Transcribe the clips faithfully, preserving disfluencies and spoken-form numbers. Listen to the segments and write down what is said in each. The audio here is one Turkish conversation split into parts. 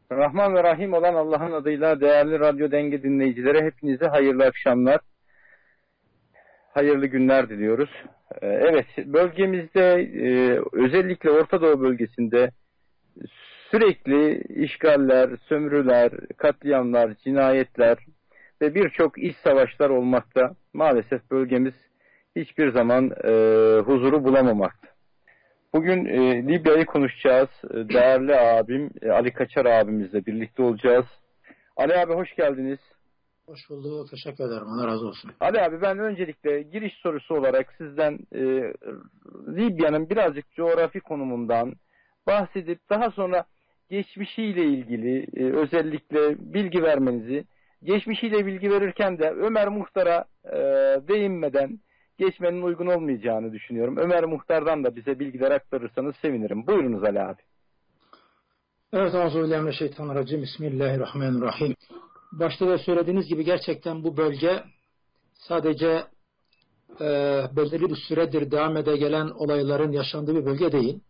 Rahman ve Rahim olan Allah'ın adıyla değerli radyo denge dinleyicileri hepinize hayırlı akşamlar, hayırlı günler diliyoruz. Evet, bölgemizde özellikle Orta Doğu bölgesinde sürekli işgaller, sömürüler, katliamlar, cinayetler ve birçok iç savaşlar olmakta. Maalesef bölgemiz hiçbir zaman huzuru bulamamakta. Bugün e, Libya'yı konuşacağız. Değerli abim e, Ali Kaçar abimizle birlikte olacağız. Ali abi hoş geldiniz. Hoş bulduk. Teşekkür ederim. Allah razı olsun. Ali abi ben öncelikle giriş sorusu olarak sizden e, Libya'nın birazcık coğrafi konumundan bahsedip daha sonra geçmişiyle ilgili e, özellikle bilgi vermenizi, geçmişiyle bilgi verirken de Ömer Muhtar'a e, değinmeden geçmenin uygun olmayacağını düşünüyorum. Ömer Muhtar'dan da bize bilgiler aktarırsanız sevinirim. Buyurunuz Ali abi. Evet, Euzubillahimineşşeytanirracim. Bismillahirrahmanirrahim. Başta da söylediğiniz gibi gerçekten bu bölge sadece e, belirli bir süredir devam ede gelen olayların yaşandığı bir bölge değil.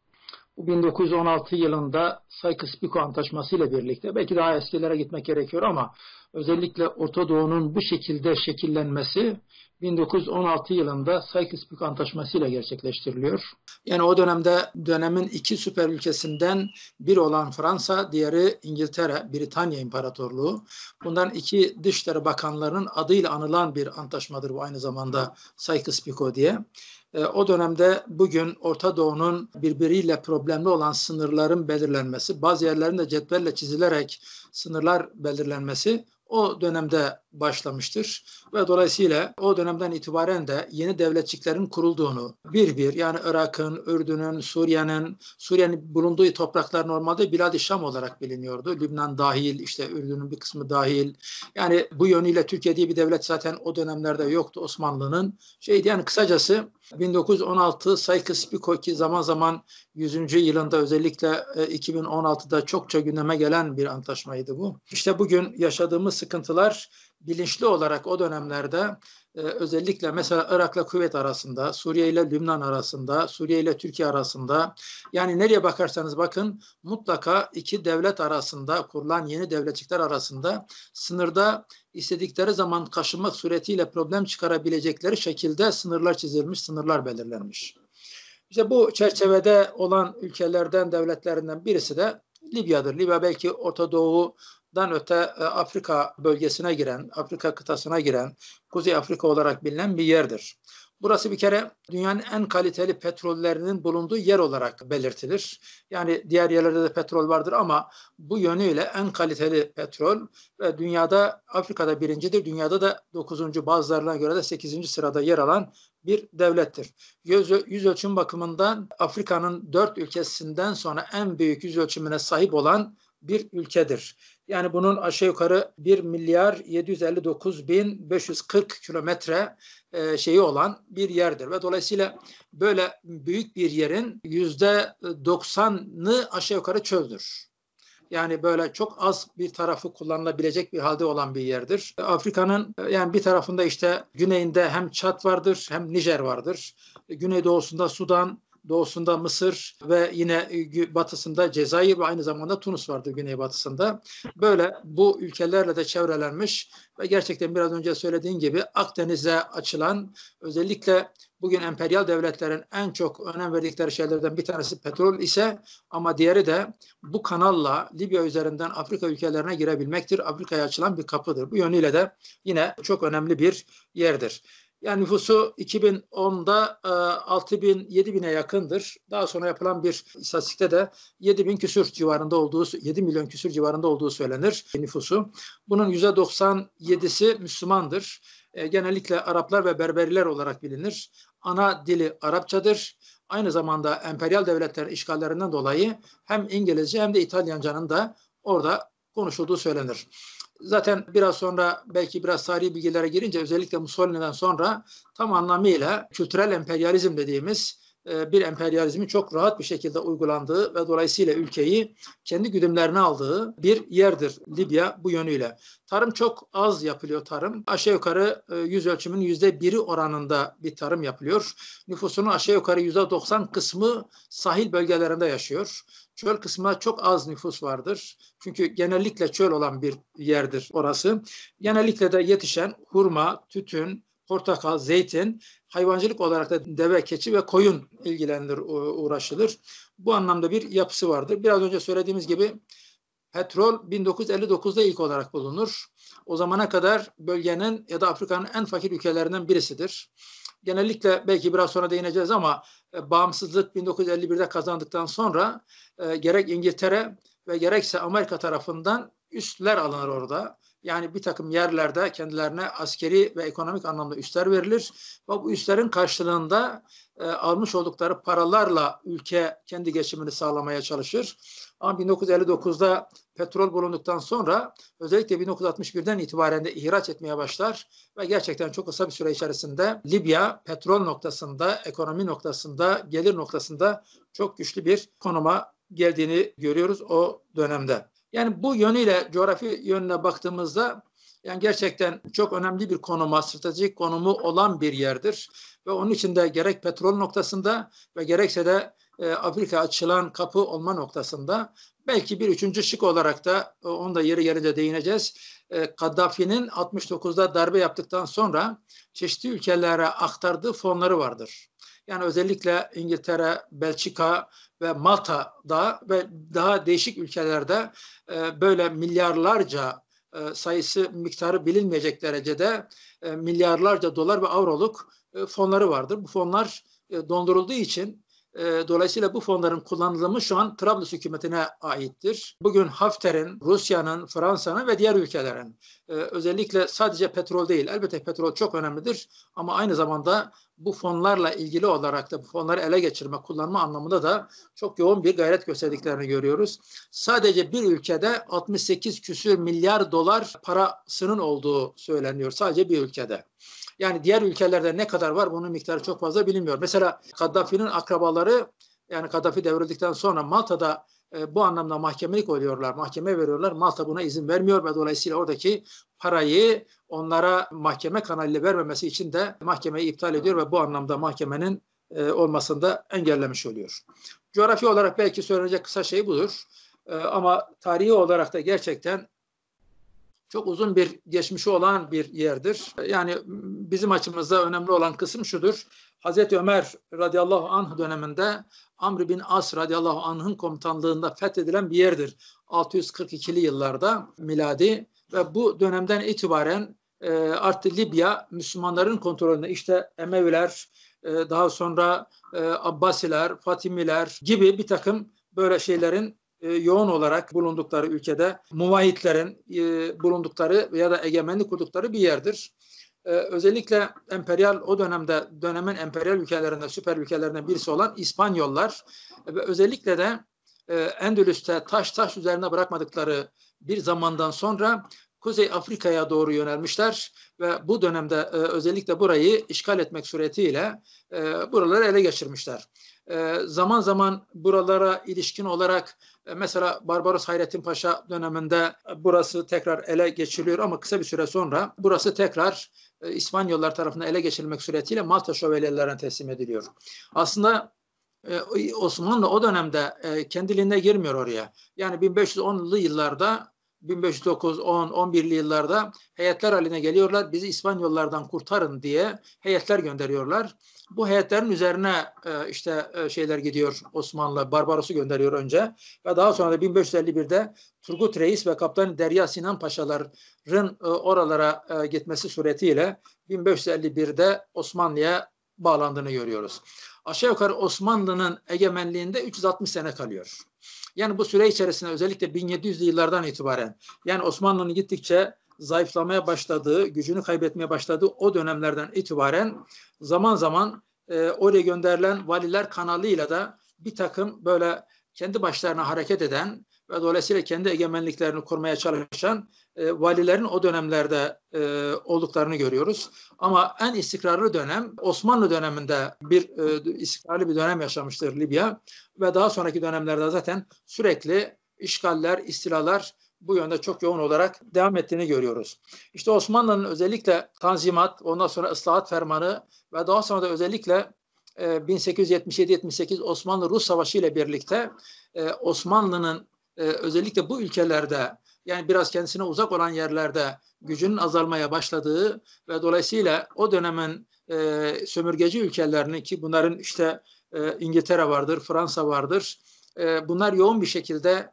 Bu bin dokuz yüz on altı yılında Sykes-Picot Antlaşması ile birlikte, belki daha eskilere gitmek gerekiyor ama özellikle Orta Doğu'nun bu şekilde şekillenmesi bin dokuz yüz on altı yılında Sykes-Picot Antlaşması ile gerçekleştiriliyor. Yani o dönemde dönemin iki süper ülkesinden biri olan Fransa, diğeri İngiltere, Britanya İmparatorluğu. Bundan iki Dışişleri Bakanlarının adıyla anılan bir antlaşmadır bu aynı zamanda Sykes-Picot diye. O dönemde bugün Orta Doğu'nun birbiriyle problemli olan sınırların belirlenmesi, bazı yerlerinde cetvelle çizilerek sınırlar belirlenmesi o dönemde başlamıştır. Ve dolayısıyla o dönemden itibaren de yeni devletçiklerin kurulduğunu, bir bir yani Irak'ın, Ürdün'ün, Suriye'nin, Suriye'nin bulunduğu topraklar normalde Bilad-i Şam olarak biliniyordu. Lübnan dahil, işte Ürdün'ün bir kısmı dahil. Yani bu yönüyle Türkiye diye bir devlet zaten o dönemlerde yoktu Osmanlı'nın. Şeydi yani kısacası bin dokuz yüz on altı Sykes-Picot ki zaman zaman yüzüncü yılında özellikle iki bin on altıda çokça gündeme gelen bir antlaşmaydı bu. İşte bugün yaşadığımız sıkıntılar bilinçli olarak o dönemlerde e, özellikle mesela Irak'la Kuveyt arasında, Suriye ile Lübnan arasında, Suriye ile Türkiye arasında, yani nereye bakarsanız bakın mutlaka iki devlet arasında kurulan yeni devletçikler arasında sınırda istedikleri zaman kaşınmak suretiyle problem çıkarabilecekleri şekilde sınırlar çizilmiş, sınırlar belirlenmiş. İşte bu çerçevede olan ülkelerden, devletlerinden birisi de Libya'dır. Libya belki Orta Doğu'dan öte Afrika bölgesine giren, Afrika kıtasına giren, Kuzey Afrika olarak bilinen bir yerdir. Burası bir kere dünyanın en kaliteli petrollerinin bulunduğu yer olarak belirtilir. Yani diğer yerlerde de petrol vardır ama bu yönüyle en kaliteli petrol ve dünyada Afrika'da birincidir. Dünyada da dokuzuncu bazılarına göre de sekizinci sırada yer alan bir devlettir. Yüz, yüz ölçüm bakımından Afrika'nın dört ülkesinden sonra en büyük yüz ölçümüne sahip olan bir ülkedir. Yani bunun aşağı yukarı bir milyar yedi yüz elli dokuz bin beş yüz kırk kilometre e, şeyi olan bir yerdir. Ve dolayısıyla böyle büyük bir yerin yüzde doksanı aşağı yukarı çöldür. Yani böyle çok az bir tarafı kullanılabilecek bir halde olan bir yerdir. Afrika'nın yani bir tarafında işte güneyinde hem Çad vardır hem Nijer vardır. Güneydoğusunda Sudan, doğusunda Mısır ve yine batısında Cezayir ve aynı zamanda Tunus vardı güneybatısında. Böyle bu ülkelerle de çevrelenmiş ve gerçekten biraz önce söylediğim gibi Akdeniz'e açılan, özellikle bugün emperyal devletlerin en çok önem verdikleri şeylerden bir tanesi petrol ise ama diğeri de bu kanalla Libya üzerinden Afrika ülkelerine girebilmektir. Afrika'ya açılan bir kapıdır. Bu yönüyle de yine çok önemli bir yerdir. Yani nüfusu iki bin onda altı bin yedi bine yakındır. Daha sonra yapılan bir istatistikte de yedi bin küsür civarında olduğu, yedi milyon küsür civarında olduğu söylenir nüfusu. Bunun yüzde doksan yedisi Müslümandır. E, genellikle Araplar ve Berberiler olarak bilinir. Ana dili Arapçadır. Aynı zamanda emperyal devletlerin işgallerinden dolayı hem İngilizce hem de İtalyancanın da orada konuşulduğu söylenir. Zaten biraz sonra belki biraz tarihi bilgilere girince özellikle Mussolini'den sonra tam anlamıyla kültürel emperyalizm dediğimiz bir emperyalizmin çok rahat bir şekilde uygulandığı ve dolayısıyla ülkeyi kendi güdümlerine aldığı bir yerdir Libya bu yönüyle. Tarım çok az yapılıyor tarım. Aşağı yukarı yüz ölçümün yüzde biri oranında bir tarım yapılıyor. Nüfusunun aşağı yukarı yüzde doksan kısmı sahil bölgelerinde yaşıyor. Çöl kısmında çok az nüfus vardır. Çünkü genellikle çöl olan bir yerdir orası. Genellikle de yetişen hurma, tütün, portakal, zeytin, hayvancılık olarak da deve, keçi ve koyun ilgilenir, uğraşılır. Bu anlamda bir yapısı vardır. Biraz önce söylediğimiz gibi petrol bin dokuz yüz elli dokuzda ilk olarak bulunur. O zamana kadar bölgenin ya da Afrika'nın en fakir ülkelerinden birisidir. Genellikle belki biraz sonra değineceğiz ama e, bağımsızlık bin dokuz yüz elli birde kazandıktan sonra e, gerek İngiltere ve gerekse Amerika tarafından üstler alınır orada. Yani bir takım yerlerde kendilerine askeri ve ekonomik anlamda üstler verilir. Ve bu üstlerin karşılığında e, almış oldukları paralarla ülke kendi geçimini sağlamaya çalışır. Ama bin dokuz yüz elli dokuzda petrol bulunduktan sonra özellikle bin dokuz yüz altmış birden itibaren de ihraç etmeye başlar ve gerçekten çok kısa bir süre içerisinde Libya petrol noktasında, ekonomi noktasında, gelir noktasında çok güçlü bir konuma geldiğini görüyoruz o dönemde. Yani bu yönüyle, coğrafi yönüne baktığımızda yani gerçekten çok önemli bir konuma, stratejik konumu olan bir yerdir. Ve onun için de gerek petrol noktasında ve gerekse de e, Afrika açılan kapı olma noktasında belki bir üçüncü şık olarak da e, onu da yeri gelince değineceğiz. E, Kaddafi'nin altmış dokuzda darbe yaptıktan sonra çeşitli ülkelere aktardığı fonları vardır. Yani özellikle İngiltere, Belçika ve Malta'da ve daha değişik ülkelerde e, böyle milyarlarca e, sayısı miktarı bilinmeyecek derecede e, milyarlarca dolar ve avroluk e, fonları vardır. Bu fonlar e, dondurulduğu için e, dolayısıyla bu fonların kullanılımı şu an Trablus hükümetine aittir. Bugün Hafter'in, Rusya'nın, Fransa'nın ve diğer ülkelerin e, özellikle sadece petrol değil, elbette petrol çok önemlidir ama aynı zamanda bu fonlarla ilgili olarak da bu fonları ele geçirme, kullanma anlamında da çok yoğun bir gayret gösterdiklerini görüyoruz. Sadece bir ülkede altmış sekiz küsür milyar dolar parasının olduğu söyleniyor. Sadece bir ülkede. Yani diğer ülkelerde ne kadar var bunun miktarı çok fazla bilinmiyor. Mesela Kaddafi'nin akrabaları yani Kaddafi devrildikten sonra Malta'da e, bu anlamda mahkemelik oluyorlar, mahkeme veriyorlar. Malta buna izin vermiyor ve dolayısıyla oradaki parayı onlara mahkeme kanalıyla vermemesi için de mahkemeyi iptal ediyor ve bu anlamda mahkemenin e, olmasını da engellemiş oluyor. Coğrafi olarak belki söylenecek kısa şey budur. E, ama tarihi olarak da gerçekten çok uzun bir geçmişi olan bir yerdir. Yani bizim açımızda önemli olan kısım şudur. Hazreti Ömer radıyallahu anh döneminde Amr bin As radıyallahu anh'ın komutanlığında fethedilen bir yerdir. altı yüz kırk ikili yıllarda miladi ve bu dönemden itibaren e, artık Libya Müslümanların kontrolünde. İşte Emeviler, e, daha sonra e, Abbasiler, Fatimiler gibi bir takım böyle şeylerin yoğun olarak bulundukları ülkede muvahhidlerin e, bulundukları ya da egemenlik kurdukları bir yerdir. E, özellikle emperyal o dönemde dönemin emperyal ülkelerinde süper ülkelerinden birisi olan İspanyollar ve özellikle de e, Endülüs'te taş taş üzerine bırakmadıkları bir zamandan sonra Kuzey Afrika'ya doğru yönelmişler ve bu dönemde e, özellikle burayı işgal etmek suretiyle e, buraları ele geçirmişler. E, zaman zaman buralara ilişkin olarak e, mesela Barbaros Hayrettin Paşa döneminde burası tekrar ele geçiriliyor ama kısa bir süre sonra burası tekrar e, İspanyollar tarafından ele geçirilmek suretiyle Malta şövalyelerine teslim ediliyor. Aslında e, Osmanlı o dönemde e, kendiliğine girmiyor oraya. Yani bin beş yüz onlu yıllarda bin beş yüz dokuz, on, on birli yıllarda heyetler haline geliyorlar. Bizi İspanyollardan kurtarın diye heyetler gönderiyorlar. Bu heyetlerin üzerine e, işte e, şeyler gidiyor. Osmanlı Barbaros'u gönderiyor önce ve daha sonra da bin beş yüz elli birde Turgut Reis ve Kaptan Derya Sinan Paşaların e, oralara e, gitmesi suretiyle bin beş yüz elli birde Osmanlı'ya bağlandığını görüyoruz. Aşağı yukarı Osmanlı'nın egemenliğinde üç yüz altmış sene kalıyor. Yani bu süre içerisinde özellikle bin yedi yüzlü yıllardan itibaren yani Osmanlı'nın gittikçe zayıflamaya başladığı, gücünü kaybetmeye başladığı o dönemlerden itibaren zaman zaman e, oraya gönderilen valiler kanalıyla da bir takım böyle kendi başlarına hareket eden ve dolayısıyla kendi egemenliklerini kurmaya çalışan e, valilerin o dönemlerde e, olduklarını görüyoruz. Ama en istikrarlı dönem Osmanlı döneminde bir e, istikrarlı bir dönem yaşamıştır Libya ve daha sonraki dönemlerde zaten sürekli işgaller, istilalar bu yönde çok yoğun olarak devam ettiğini görüyoruz. İşte Osmanlı'nın özellikle Tanzimat, ondan sonra ıslahat fermanı ve daha sonra da özellikle bin sekiz yüz yetmiş yedi yetmiş sekiz Osmanlı-Rus Savaşı ile birlikte Osmanlı'nın özellikle bu ülkelerde, yani biraz kendisine uzak olan yerlerde gücünün azalmaya başladığı ve dolayısıyla o dönemin sömürgeci ülkelerinin, ki bunların işte İngiltere vardır, Fransa vardır, bunlar yoğun bir şekilde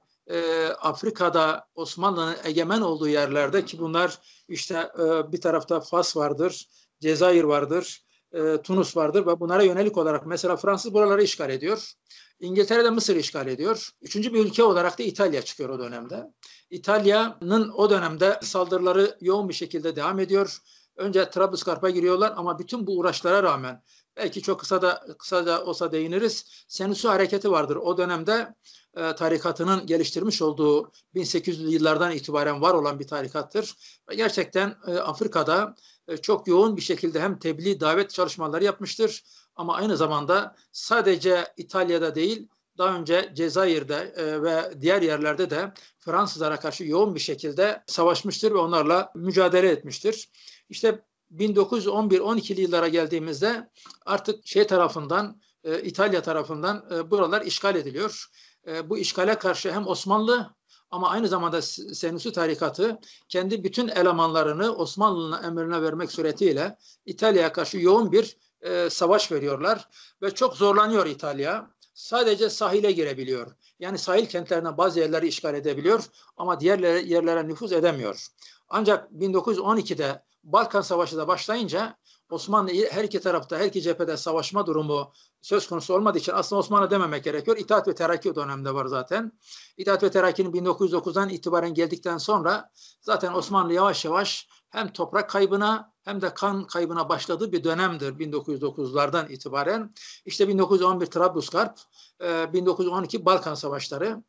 Afrika'da Osmanlı'nın egemen olduğu yerlerde, ki bunlar işte bir tarafta Fas vardır, Cezayir vardır, Tunus vardır ve bunlara yönelik olarak mesela Fransız buraları işgal ediyor. İngiltere de Mısır işgal ediyor. Üçüncü bir ülke olarak da İtalya çıkıyor o dönemde. İtalya'nın o dönemde saldırıları yoğun bir şekilde devam ediyor. Önce Trablusgarp'a giriyorlar ama bütün bu uğraşlara rağmen, belki çok kısa da kısaca olsa değiniriz, Senussi hareketi vardır. O dönemde e, tarikatının geliştirmiş olduğu bin sekiz yüzlü yıllardan itibaren var olan bir tarikattır. Ve gerçekten e, Afrika'da e, çok yoğun bir şekilde hem tebliğ, davet çalışmaları yapmıştır. Ama aynı zamanda sadece İtalya'da değil, daha önce Cezayir'de e, ve diğer yerlerde de Fransızlara karşı yoğun bir şekilde savaşmıştır ve onlarla mücadele etmiştir. İşte bin dokuz yüz on bir on ikili yıllara geldiğimizde artık şey tarafından, e, İtalya tarafından e, buralar işgal ediliyor. E, bu işgale karşı hem Osmanlı ama aynı zamanda Senussi tarikatı kendi bütün elemanlarını Osmanlı'nın emrine vermek suretiyle İtalya'ya karşı yoğun bir e, savaş veriyorlar ve çok zorlanıyor İtalya. Sadece sahile girebiliyor. Yani sahil kentlerine bazı yerleri işgal edebiliyor ama diğer yerlere nüfuz edemiyor. Ancak bin dokuz yüz on ikide Balkan Savaşı da başlayınca Osmanlı her iki tarafta, her iki cephede savaşma durumu söz konusu olmadığı için aslında Osmanlı dememek gerekiyor. İttihat ve Terakki o dönemde var zaten. İttihat ve Terakki'nin bin dokuz yüz dokuzdan itibaren geldikten sonra zaten Osmanlı yavaş yavaş hem toprak kaybına hem de kan kaybına başladığı bir dönemdir bin dokuz yüz dokuzlardan itibaren. İşte bin dokuz yüz on bir Trablusgarp, bin dokuz yüz on iki Balkan Savaşları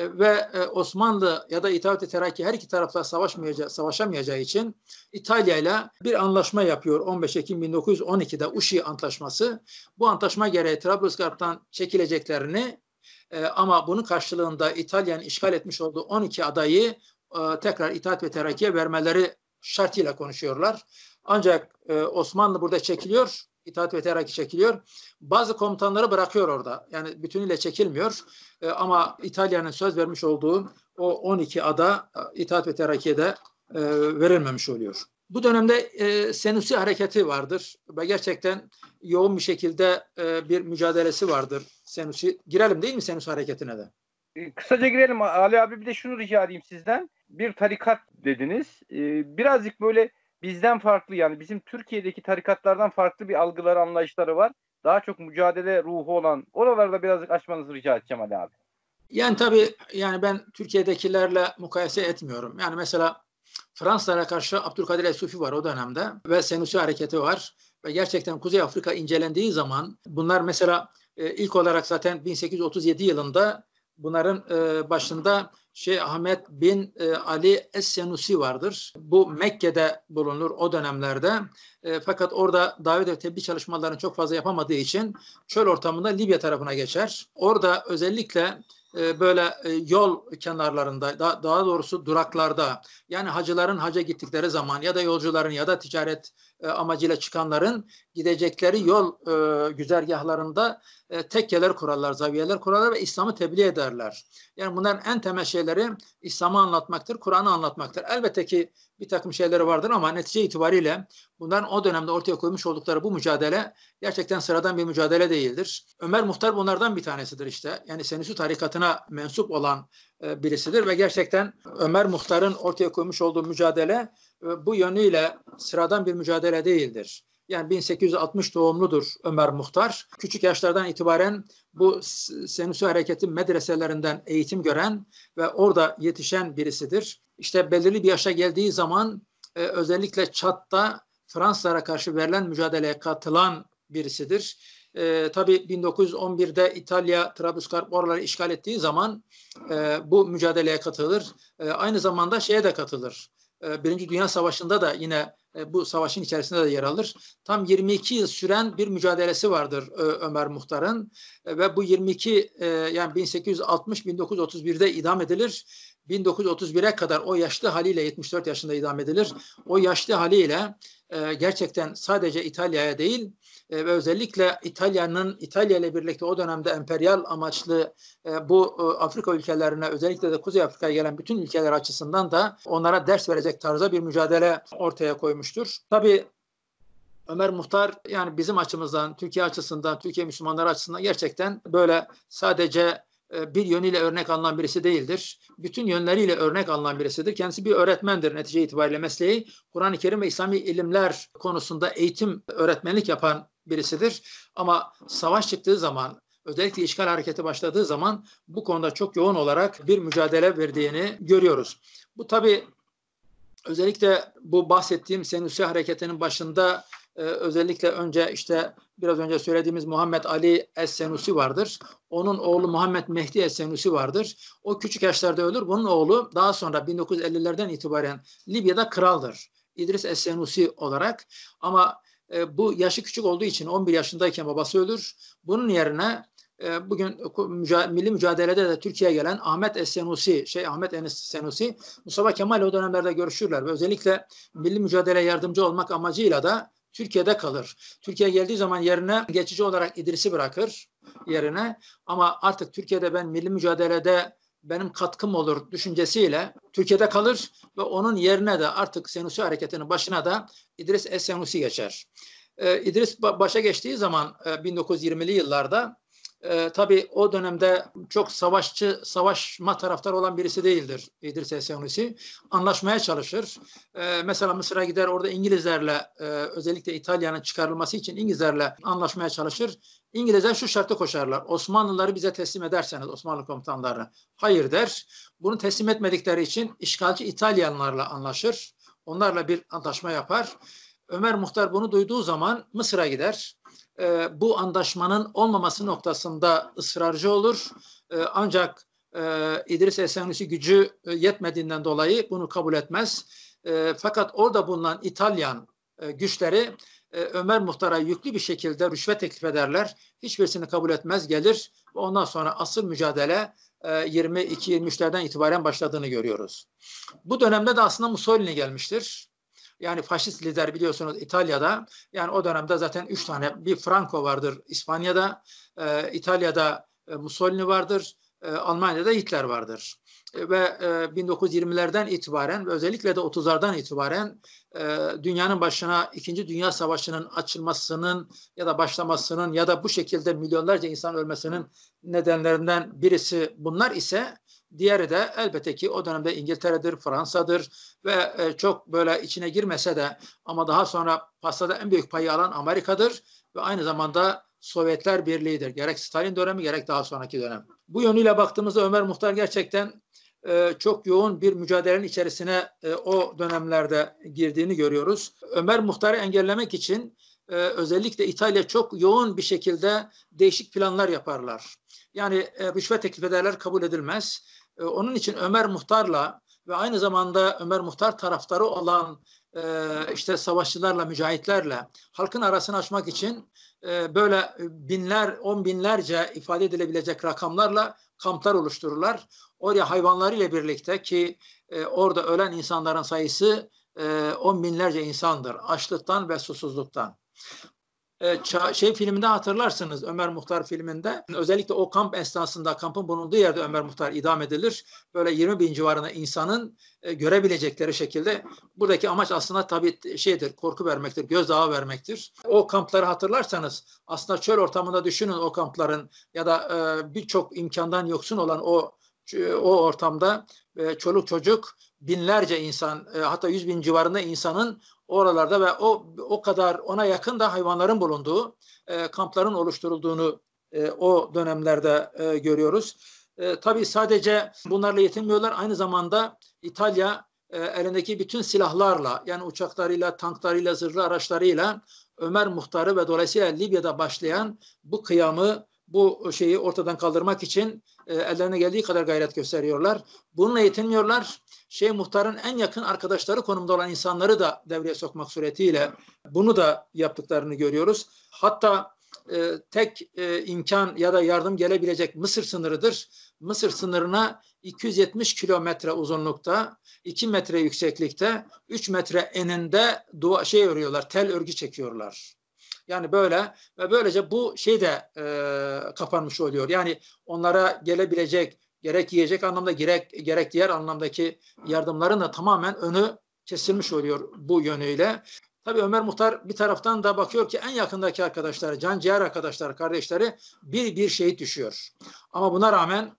ve Osmanlı ya da İttihat ve Terakki her iki tarafta savaşmayacağı, savaşamayacağı için İtalya ile bir anlaşma yapıyor on beş Ekim bin dokuz yüz on ikide Uşi Antlaşması. Bu antlaşma gereği Trablusgarp'tan çekileceklerini ama bunun karşılığında İtalya'nın işgal etmiş olduğu on iki adayı tekrar İttihat ve Terakki'ye vermeleri şartıyla konuşuyorlar. Ancak e, Osmanlı burada çekiliyor, İttihat ve Terakki çekiliyor. Bazı komutanları bırakıyor orada. Yani bütünüyle çekilmiyor. E, ama İtalya'nın söz vermiş olduğu o on iki ada e, İttihat ve Terakki'ye de e, verilmemiş oluyor. Bu dönemde e, Senussi hareketi vardır ve gerçekten yoğun bir şekilde e, bir mücadelesi vardır Senussi. Girelim değil mi Senussi hareketine de? Kısaca girelim Ali abi, bir de şunu rica edeyim sizden. Bir tarikat dediniz. Ee, birazcık böyle bizden farklı, yani bizim Türkiye'deki tarikatlardan farklı bir algıları, anlayışları var. Daha çok mücadele ruhu olan, oralarda birazcık açmanızı rica edeceğim Ali abi. Yani tabii yani ben Türkiye'dekilerle mukayese etmiyorum. Yani mesela Fransızlara karşı Abdülkadir Es-Sufi var o dönemde ve Senussi hareketi var. Ve gerçekten Kuzey Afrika incelendiği zaman bunlar mesela e, ilk olarak zaten bin sekiz yüz otuz yedi yılında bunların e, başında Şeyh Ahmet bin e, Ali Es-Senussi vardır. Bu Mekke'de bulunur o dönemlerde. E, fakat orada davet ve tebliğ çalışmalarını çok fazla yapamadığı için çöl ortamında Libya tarafına geçer. Orada özellikle e, böyle e, yol kenarlarında, da, daha doğrusu duraklarda, yani hacıların haca gittikleri zaman ya da yolcuların ya da ticaret e, amacıyla çıkanların gidecekleri yol e, güzergahlarında e, tekkeler kurarlar, zaviyeler kurarlar ve İslam'ı tebliğ ederler. Yani bunların en temel şeyleri İslam'ı anlatmaktır, Kur'an'ı anlatmaktır. Elbette ki bir takım şeyleri vardır ama netice itibariyle bunların o dönemde ortaya koymuş oldukları bu mücadele gerçekten sıradan bir mücadele değildir. Ömer Muhtar bunlardan bir tanesidir işte. Yani Senussi tarikatına mensup olan e, birisidir ve gerçekten Ömer Muhtar'ın ortaya koymuş olduğu mücadele e, bu yönüyle sıradan bir mücadele değildir. Yani bin sekiz yüz altmış doğumludur Ömer Muhtar. Küçük yaşlardan itibaren bu Senussi hareketi medreselerinden eğitim gören ve orada yetişen birisidir. İşte belirli bir yaşa geldiği zaman e, özellikle Çat'ta Fransızlara karşı verilen mücadeleye katılan birisidir. E, tabii bin dokuz yüz on birde İtalya Trablusgarp oraları işgal ettiği zaman e, bu mücadeleye katılır. E, aynı zamanda şeye de katılır. E, Birinci Dünya Savaşı'nda da yine e, bu savaşın içerisinde de yer alır. Tam yirmi iki yıl süren bir mücadelesi vardır e, Ömer Muhtar'ın e, ve bu yirmi iki e, yani bin sekiz yüz altmış bin dokuz yüz otuz birde idam edilir. bin dokuz yüz otuz bire kadar o yaşlı haliyle yetmiş dört yaşında idam edilir. O yaşlı haliyle e, gerçekten sadece İtalya'ya değil e, ve özellikle İtalya'nın İtalya ile birlikte o dönemde emperyal amaçlı e, bu e, Afrika ülkelerine, özellikle de Kuzey Afrika'ya gelen bütün ülkeler açısından da onlara ders verecek tarzda bir mücadele ortaya koymuştur. Tabii Ömer Muhtar yani bizim açımızdan, Türkiye açısından, Türkiye Müslümanları açısından gerçekten böyle sadece bir yönüyle örnek alınan birisi değildir. Bütün yönleriyle örnek alınan birisidir. Kendisi bir öğretmendir netice itibariyle mesleği. Kur'an-ı Kerim ve İslami ilimler konusunda eğitim, öğretmenlik yapan birisidir. Ama savaş çıktığı zaman, özellikle işgal hareketi başladığı zaman bu konuda çok yoğun olarak bir mücadele verdiğini görüyoruz. Bu tabii özellikle bu bahsettiğim Senussi hareketinin başında Ee, özellikle önce işte biraz önce söylediğimiz Muhammed Ali Es-Senussi vardır. Onun oğlu Muhammed Mehdi Es-Senussi vardır. O küçük yaşlarda ölür. Bunun oğlu daha sonra bin dokuz yüz ellilerden itibaren Libya'da kraldır. İdris Es-Senussi olarak. Ama e, bu yaşı küçük olduğu için on bir yaşındayken babası ölür. Bunun yerine e, bugün müca milli mücadelede de Türkiye'ye gelen Ahmet Es-Senussi, şey Ahmet Es-Senussi, Mustafa Kemal o dönemlerde görüşürler ve özellikle milli mücadeleye yardımcı olmak amacıyla da Türkiye'de kalır. Türkiye'ye geldiği zaman yerine geçici olarak İdris'i bırakır yerine ama artık Türkiye'de ben milli mücadelede benim katkım olur düşüncesiyle Türkiye'de kalır ve onun yerine de artık Senussi hareketinin başına da İdris Es-Senussi geçer. Ee, İdris başa geçtiği zaman e, bin dokuz yüz yirmili yıllarda Ee, tabii o dönemde çok savaşçı, savaşma taraftarı olan birisi değildir İdris Es-Senussi. Anlaşmaya çalışır. Ee, mesela Mısır'a gider, orada İngilizlerle e, özellikle İtalya'nın çıkarılması için İngilizlerle anlaşmaya çalışır. İngilizler şu şartı koşarlar: Osmanlıları bize teslim ederseniz, Osmanlı komutanları. Hayır der. Bunu teslim etmedikleri için işgalci İtalyanlarla anlaşır. Onlarla bir antlaşma yapar. Ömer Muhtar bunu duyduğu zaman Mısır'a gider. E, bu anlaşmanın olmaması noktasında ısrarcı olur. E, ancak e, İdris Es-Senussi gücü e, yetmediğinden dolayı bunu kabul etmez. E, fakat orada bulunan İtalyan e, güçleri e, Ömer Muhtar'a yüklü bir şekilde rüşvet teklif ederler. Hiçbirisini kabul etmez, gelir ve ondan sonra asıl mücadele e, yirmi iki yirmi üçlerden itibaren başladığını görüyoruz. Bu dönemde de aslında Mussolini gelmiştir. Yani faşist lider biliyorsunuz İtalya'da. Yani o dönemde zaten üç tane, bir Franco vardır İspanya'da, e, İtalya'da e, Mussolini vardır, e, Almanya'da Hitler vardır. E, ve e, bin dokuz yüz yirmilerden itibaren ve özellikle de otuzlardan itibaren e, dünyanın başına İkinci Dünya Savaşı'nın açılmasının ya da başlamasının ya da bu şekilde milyonlarca insan ölmesinin nedenlerinden birisi bunlar ise, diğeri de elbette ki o dönemde İngiltere'dir, Fransa'dır ve e, çok böyle içine girmese de ama daha sonra pastada en büyük payı alan Amerika'dır ve aynı zamanda Sovyetler Birliği'dir. Gerek Stalin dönemi gerek daha sonraki dönem. Bu yönüyle baktığımızda Ömer Muhtar gerçekten e, çok yoğun bir mücadelenin içerisine e, o dönemlerde girdiğini görüyoruz. Ömer Muhtar'ı engellemek için e, özellikle İtalya çok yoğun bir şekilde değişik planlar yaparlar. Yani e, rüşvet teklif ederler, kabul edilmez. E, onun için Ömer Muhtar'la ve aynı zamanda Ömer Muhtar taraftarı olan e, işte savaşçılarla, mücahitlerle halkın arasını açmak için e, böyle binler, on binlerce ifade edilebilecek rakamlarla kamplar oluştururlar. Oraya hayvanlarıyla birlikte, ki e, orada ölen insanların sayısı e, on binlerce insandır. Açlıktan ve susuzluktan. Şey filminde hatırlarsınız, Ömer Muhtar filminde özellikle o kamp esnasında, kampın bulunduğu yerde Ömer Muhtar idam edilir. Böyle yirmi bin civarında insanın e, görebilecekleri şekilde. Buradaki amaç aslında tabii şeydir, korku vermektir, gözdağı vermektir. O kampları hatırlarsanız aslında çöl ortamında düşünün o kampların ya da e, birçok imkandan yoksun olan o o ortamda e, çoluk çocuk, binlerce insan, e, hatta yüz bin civarında insanın oralarda ve o o kadar ona yakın da hayvanların bulunduğu e, kampların oluşturulduğunu e, o dönemlerde e, görüyoruz. E, tabii sadece bunlarla yetinmiyorlar. Aynı zamanda İtalya e, elindeki bütün silahlarla, yani uçaklarıyla, tanklarıyla, zırhlı araçlarıyla Ömer Muhtar'ı ve dolayısıyla Libya'da başlayan bu kıyamı, bu şeyi ortadan kaldırmak için e, ellerine geldiği kadar gayret gösteriyorlar. Bununla yetinmiyorlar. Şeyh Muhtar'ın en yakın arkadaşları konumda olan insanları da devreye sokmak suretiyle bunu da yaptıklarını görüyoruz. Hatta e, tek e, imkan ya da yardım gelebilecek Mısır sınırıdır. Mısır sınırına iki yüz yetmiş kilometre uzunlukta, iki metre yükseklikte, üç metre eninde dua, şey örüyorlar, tel örgü çekiyorlar. Yani böyle ve böylece bu şey de e, kapanmış oluyor. Yani onlara gelebilecek gerek yiyecek anlamda gerek gerek diğer anlamdaki yardımların da tamamen önü kesilmiş oluyor bu yönüyle. Tabii Ömer Muhtar bir taraftan da bakıyor ki en yakındaki arkadaşları, can ciğer arkadaşları, kardeşleri bir bir şehit düşüyor. Ama buna rağmen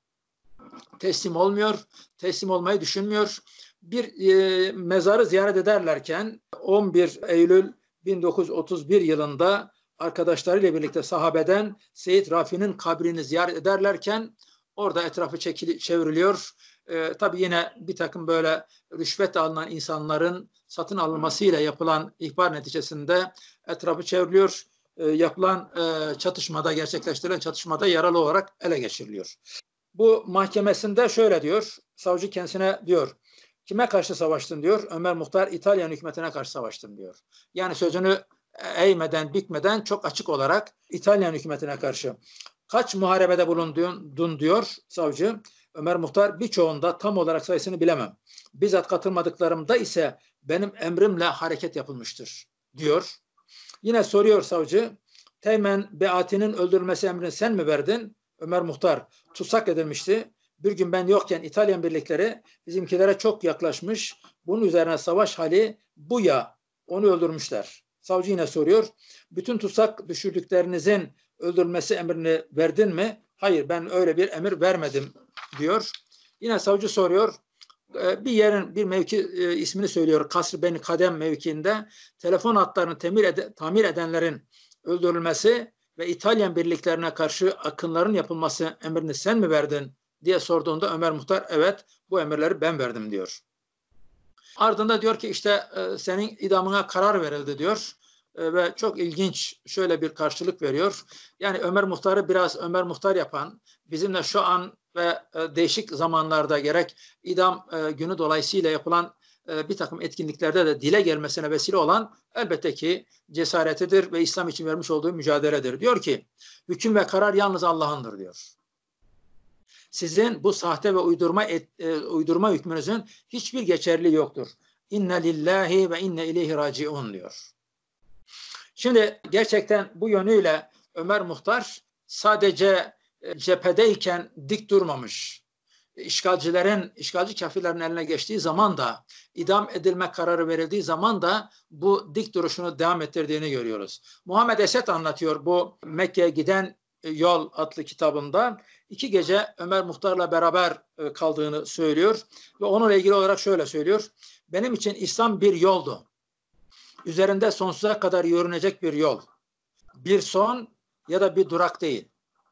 teslim olmuyor, teslim olmayı düşünmüyor. Bir e, mezarı ziyaret ederlerken on bir Eylül bin dokuz yüz otuz bir yılında arkadaşlarıyla birlikte sahabeden Seyyid Rafi'nin kabrini ziyaret ederlerken orada etrafı çekili, çevriliyor. Ee, tabii yine bir takım böyle rüşvet alınan insanların satın alınmasıyla yapılan ihbar neticesinde etrafı çevriliyor. Ee, yapılan e, çatışmada, gerçekleştirilen çatışmada yaralı olarak ele geçiriliyor. Bu mahkemesinde şöyle diyor, savcı kendisine diyor, kime karşı savaştın diyor, Ömer Muhtar İtalyan hükümetine karşı savaştım diyor. Yani sözünü eğmeden, bükmeden çok açık olarak İtalyan hükümetine karşı. Kaç muharebede bulundun diyor savcı. Ömer Muhtar birçoğunda tam olarak sayısını bilemem. Bizzat katılmadıklarımda ise benim emrimle hareket yapılmıştır diyor. Yine soruyor savcı. Teğmen Beati'nin öldürülmesi emrini sen mi verdin? Ömer Muhtar tutsak edilmişti. Bir gün ben yokken İtalyan birlikleri bizimkilere çok yaklaşmış. Bunun üzerine savaş hali bu ya onu öldürmüşler. Savcı yine soruyor. Bütün tutsak düşürdüklerinizin öldürülmesi emrini verdin mi? Hayır ben öyle bir emir vermedim diyor. Yine savcı soruyor. Bir yerin bir mevki e, ismini söylüyor. Kasr Beni Kadem mevkiinde telefon hatlarını tamir, ed tamir edenlerin öldürülmesi ve İtalyan birliklerine karşı akınların yapılması emrini sen mi verdin diye sorduğunda Ömer Muhtar evet bu emirleri ben verdim diyor. Ardında diyor ki işte e, senin idamına karar verildi diyor. Ve çok ilginç şöyle bir karşılık veriyor. Yani Ömer Muhtar'ı biraz Ömer Muhtar yapan, bizimle şu an ve değişik zamanlarda gerek idam günü dolayısıyla yapılan bir takım etkinliklerde de dile gelmesine vesile olan elbette ki cesaretidir ve İslam için vermiş olduğu mücadeledir. Diyor ki, hüküm ve karar yalnız Allah'ındır diyor. Sizin bu sahte ve uydurma et, uydurma hükmünüzün hiçbir geçerliği yoktur. İnne lillahi ve inne ileyhi raciun diyor. Şimdi gerçekten bu yönüyle Ömer Muhtar sadece cephedeyken dik durmamış. İşgalcilerin, işgalci kafirlerin eline geçtiği zaman da, idam edilme kararı verildiği zaman da bu dik duruşunu devam ettirdiğini görüyoruz. Muhammed Esed anlatıyor bu Mekke'ye giden yol adlı kitabında. İki gece Ömer Muhtar'la beraber kaldığını söylüyor ve onunla ilgili olarak şöyle söylüyor. Benim için İslam bir yoldu. Üzerinde sonsuza kadar yürünecek bir yol. Bir son ya da bir durak değil.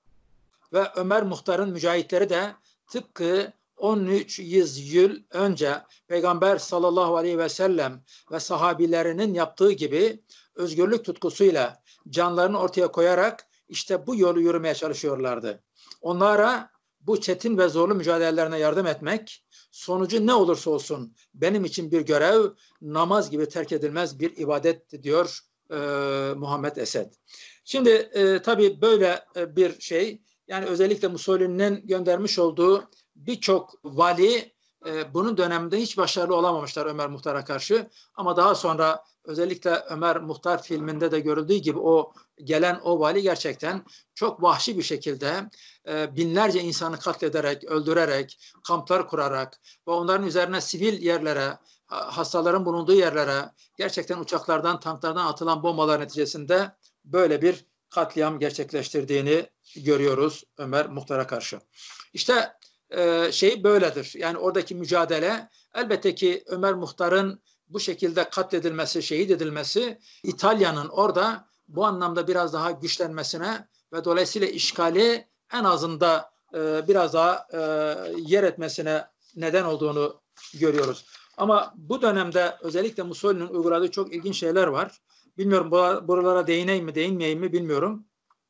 Ve Ömer Muhtar'ın mücahitleri de tıpkı on üç yüz yıl önce Peygamber sallallahu aleyhi ve sellem ve sahabilerinin yaptığı gibi özgürlük tutkusuyla canlarını ortaya koyarak işte bu yolu yürümeye çalışıyorlardı. Onlara bu çetin ve zorlu mücadelelerine yardım etmek, sonucu ne olursa olsun benim için bir görev, namaz gibi terk edilmez bir ibadet diyor e, Muhammed Esed. Şimdi e, tabii böyle e, bir şey, yani özellikle Mussolini'nin göndermiş olduğu birçok vali e, bunun döneminde hiç başarılı olamamışlar Ömer Muhtar'a karşı. Ama daha sonra özellikle Ömer Muhtar filminde de görüldüğü gibi o gelen o vali gerçekten çok vahşi bir şekilde e, binlerce insanı katlederek, öldürerek, kamplar kurarak ve onların üzerine sivil yerlere, hastaların bulunduğu yerlere gerçekten uçaklardan, tanklardan atılan bombalar neticesinde böyle bir katliam gerçekleştirdiğini görüyoruz Ömer Muhtar'a karşı. İşte e, şey böyledir. Yani oradaki mücadele elbette ki Ömer Muhtar'ın bu şekilde katledilmesi, şehit edilmesi İtalya'nın orada bu anlamda biraz daha güçlenmesine ve dolayısıyla işgali en azında e, biraz daha e, yer etmesine neden olduğunu görüyoruz. Ama bu dönemde özellikle Mussolini'nin uyguladığı çok ilginç şeyler var. Bilmiyorum buralara değineyim mi değinmeyeyim mi bilmiyorum.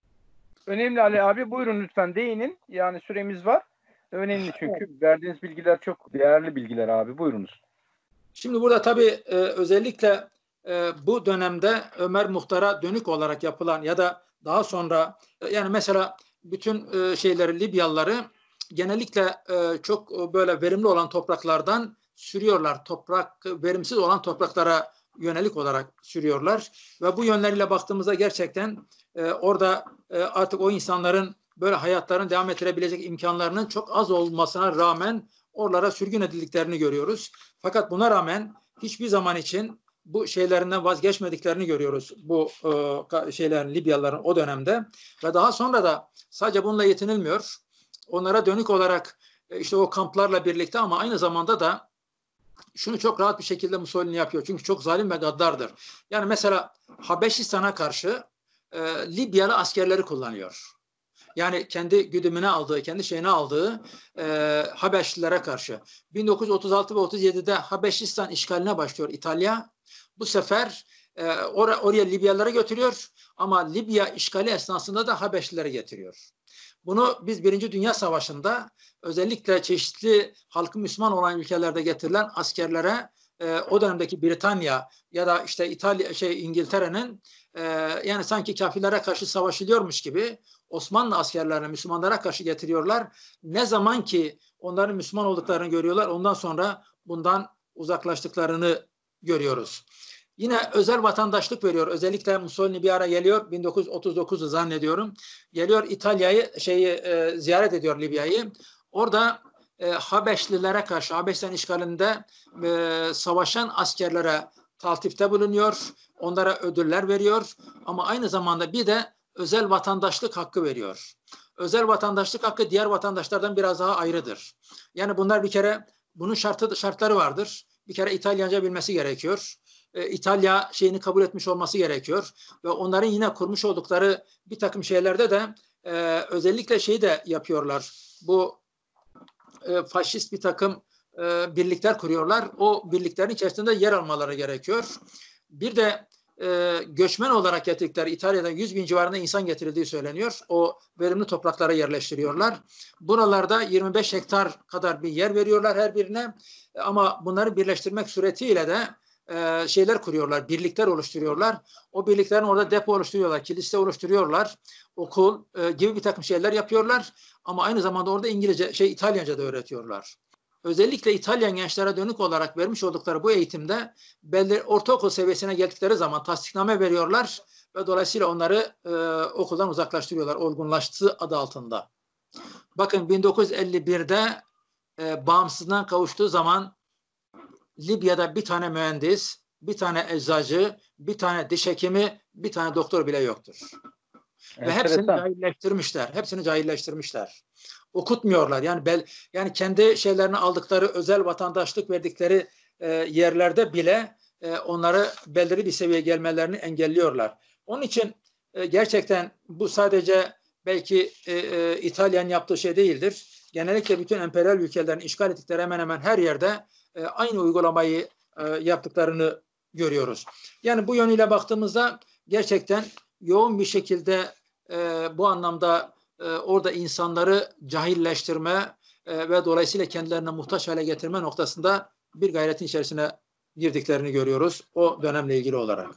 Önemli Ali abi, buyurun lütfen değinin. Yani süremiz var. Önemli çünkü verdiğiniz bilgiler çok değerli bilgiler abi, buyurunuz. Şimdi burada tabii e, özellikle e, bu dönemde Ömer Muhtar'a dönük olarak yapılan ya da daha sonra yani mesela bütün şeyleri Libyalıları genellikle çok böyle verimli olan topraklardan sürüyorlar. Toprak verimsiz olan topraklara yönelik olarak sürüyorlar ve bu yönleriyle baktığımızda gerçekten orada artık o insanların böyle hayatlarını devam ettirebilecek imkanlarının çok az olmasına rağmen oralara sürgün edildiklerini görüyoruz. Fakat buna rağmen hiçbir zaman için bu şeylerinden vazgeçmediklerini görüyoruz bu e, şeylerin Libyalıların o dönemde ve daha sonra da sadece bununla yetinilmiyor. Onlara dönük olarak e, işte o kamplarla birlikte ama aynı zamanda da şunu çok rahat bir şekilde Mussolini yapıyor. Çünkü çok zalim ve gaddardır. Yani mesela Habeşistan'a karşı e, Libyalı askerleri kullanıyor. Yani kendi güdümüne aldığı, kendi şeyine aldığı e, Habeşlilere karşı. bin dokuz yüz otuz altı ve otuz yedide Habeşistan işgaline başlıyor İtalya. Bu sefer e, or oraya Libyalıları götürüyor ama Libya işgali esnasında da Habeşlilere getiriyor. Bunu biz Birinci Dünya Savaşı'nda özellikle çeşitli halkı Müslüman olan ülkelerde getirilen askerlere e, o dönemdeki Britanya ya da işte İtalya şey İngiltere'nin e, yani sanki kafirlere karşı savaşılıyormuş gibi Osmanlı askerlerine Müslümanlara karşı getiriyorlar. Ne zaman ki onların Müslüman olduklarını görüyorlar ondan sonra bundan uzaklaştıklarını görüyoruz. Yine özel vatandaşlık veriyor. Özellikle Mussolini bir ara geliyor. bin dokuz yüz otuz dokuzu zannediyorum. Geliyor İtalya'yı şeyi e, ziyaret ediyor Libya'yı. Orada e, Habeşlilere karşı Habeşistan işgalinde e, savaşan askerlere taltifte bulunuyor. Onlara ödüller veriyor. Ama aynı zamanda bir de özel vatandaşlık hakkı veriyor. Özel vatandaşlık hakkı diğer vatandaşlardan biraz daha ayrıdır. Yani bunlar bir kere bunun şartı, şartları vardır. Bir kere İtalyanca bilmesi gerekiyor. İtalya şeyini kabul etmiş olması gerekiyor ve onların yine kurmuş oldukları bir takım şeylerde de e, özellikle şeyi de yapıyorlar. Bu e, faşist bir takım e, birlikler kuruyorlar. O birliklerin içerisinde yer almaları gerekiyor. Bir de e, göçmen olarak getirdikleri İtalya'dan yüz bin civarında insan getirildiği söyleniyor. O verimli topraklara yerleştiriyorlar. Buralarda yirmi beş hektar kadar bir yer veriyorlar her birine ama bunları birleştirmek suretiyle de Ee, şeyler kuruyorlar, birlikler oluşturuyorlar. O birliklerin orada depo oluşturuyorlar, kilise oluşturuyorlar, okul e, gibi bir takım şeyler yapıyorlar. Ama aynı zamanda orada İngilizce, şey İtalyanca da öğretiyorlar. Özellikle İtalyan gençlere dönük olarak vermiş oldukları bu eğitimde belli ortaokul seviyesine geldikleri zaman tasdikname veriyorlar ve dolayısıyla onları e, okuldan uzaklaştırıyorlar, olgunlaştığı adı altında. Bakın bin dokuz yüz elli birde e, bağımsızlığına kavuştuğu zaman Libya'da bir tane mühendis, bir tane eczacı, bir tane diş hekimi, bir tane doktor bile yoktur. Enteresan. Ve hepsini cahilleştirmişler. Hepsini cahilleştirmişler. Okutmuyorlar. Yani bel, yani kendi şeylerini aldıkları özel vatandaşlık verdikleri e, yerlerde bile e, onları belirli bir seviyeye gelmelerini engelliyorlar. Onun için e, gerçekten bu sadece belki e, e, İtalyan yaptığı şey değildir. Genellikle bütün emperyal ülkelerin işgal ettikleri hemen hemen her yerde e, aynı uygulamayı e, yaptıklarını görüyoruz. Yani bu yönüyle baktığımızda gerçekten yoğun bir şekilde e, bu anlamda e, orada insanları cahilleştirme e, ve dolayısıyla kendilerine muhtaç hale getirme noktasında bir gayretin içerisine girdiklerini görüyoruz o dönemle ilgili olarak.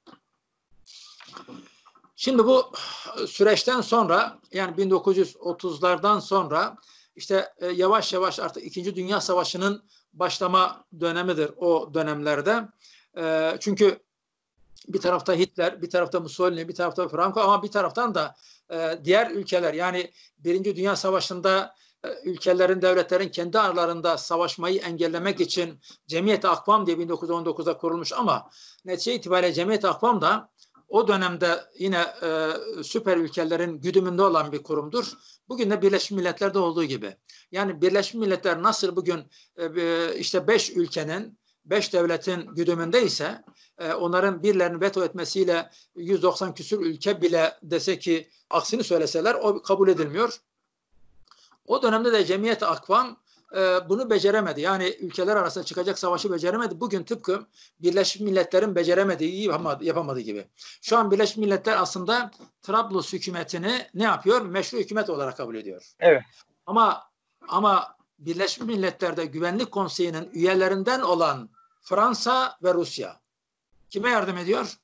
Şimdi bu süreçten sonra yani bin dokuz yüz otuzlardan sonra işte e, yavaş yavaş artık İkinci Dünya Savaşı'nın başlama dönemidir o dönemlerde. E, çünkü bir tarafta Hitler, bir tarafta Mussolini, bir tarafta Franco ama bir taraftan da e, diğer ülkeler yani Birinci Dünya Savaşı'nda e, ülkelerin, devletlerin kendi aralarında savaşmayı engellemek için Cemiyet-i Akvam diye bin dokuz yüz on dokuzda kurulmuş ama netice itibariyle Cemiyet-i Akvam da o dönemde yine e, süper ülkelerin güdümünde olan bir kurumdur. Bugün de Birleşmiş Milletler'de olduğu gibi. Yani Birleşmiş Milletler nasıl bugün e, işte beş ülkenin, beş devletin güdümünde ise e, onların birilerinin veto etmesiyle yüz doksan küsur ülke bile dese ki aksini söyleseler o kabul edilmiyor. O dönemde de Cemiyet-i Akvam e, bunu beceremedi. Yani ülkeler arasında çıkacak savaşı beceremedi. Bugün tıpkı Birleşmiş Milletler'in beceremediği, yapamadığı, yapamadığı gibi. Şu an Birleşmiş Milletler aslında Trablus hükümetini ne yapıyor? Meşru hükümet olarak kabul ediyor. Evet. Ama ama Birleşmiş Milletler'de Güvenlik Konseyi'nin üyelerinden olan Fransa ve Rusya kime yardım ediyor?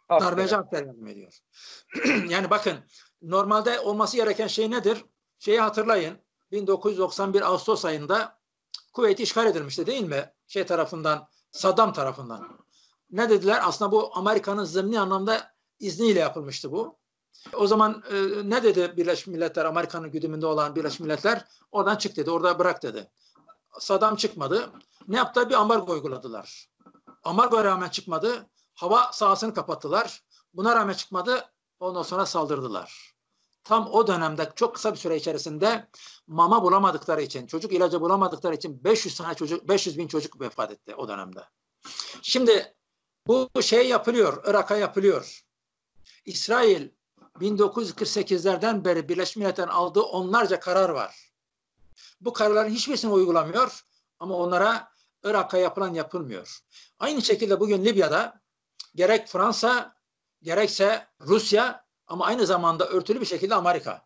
Darbeci Hafter yardım ediyor. Yani bakın, normalde olması gereken şey nedir? Şeyi hatırlayın. bin dokuz yüz doksan bir Ağustos ayında Kuveyt işgal edilmişti değil mi? Şey tarafından, Saddam tarafından. Ne dediler? Aslında bu Amerika'nın zımni anlamda izniyle yapılmıştı bu. O zaman e, ne dedi Birleşmiş Milletler, Amerika'nın güdümünde olan Birleşmiş Milletler? Oradan çık dedi, orada bırak dedi. Saddam çıkmadı. Ne yaptı? Bir ambargo uyguladılar. Ambargoya rağmen çıkmadı. Hava sahasını kapattılar. Buna rağmen çıkmadı. Ondan sonra saldırdılar. Tam o dönemde çok kısa bir süre içerisinde mama bulamadıkları için, çocuk ilacı bulamadıkları için beş yüz tane çocuk, beş yüz bin çocuk vefat etti o dönemde. Şimdi bu şey yapılıyor, Irak'a yapılıyor. İsrail bin dokuz yüz kırk sekizlerden beri Birleşmiş Milletler'in aldığı onlarca karar var. Bu kararların hiçbirisini uygulamıyor ama onlara Irak'a yapılan yapılmıyor. Aynı şekilde bugün Libya'da gerek Fransa gerekse Rusya ama aynı zamanda örtülü bir şekilde Amerika.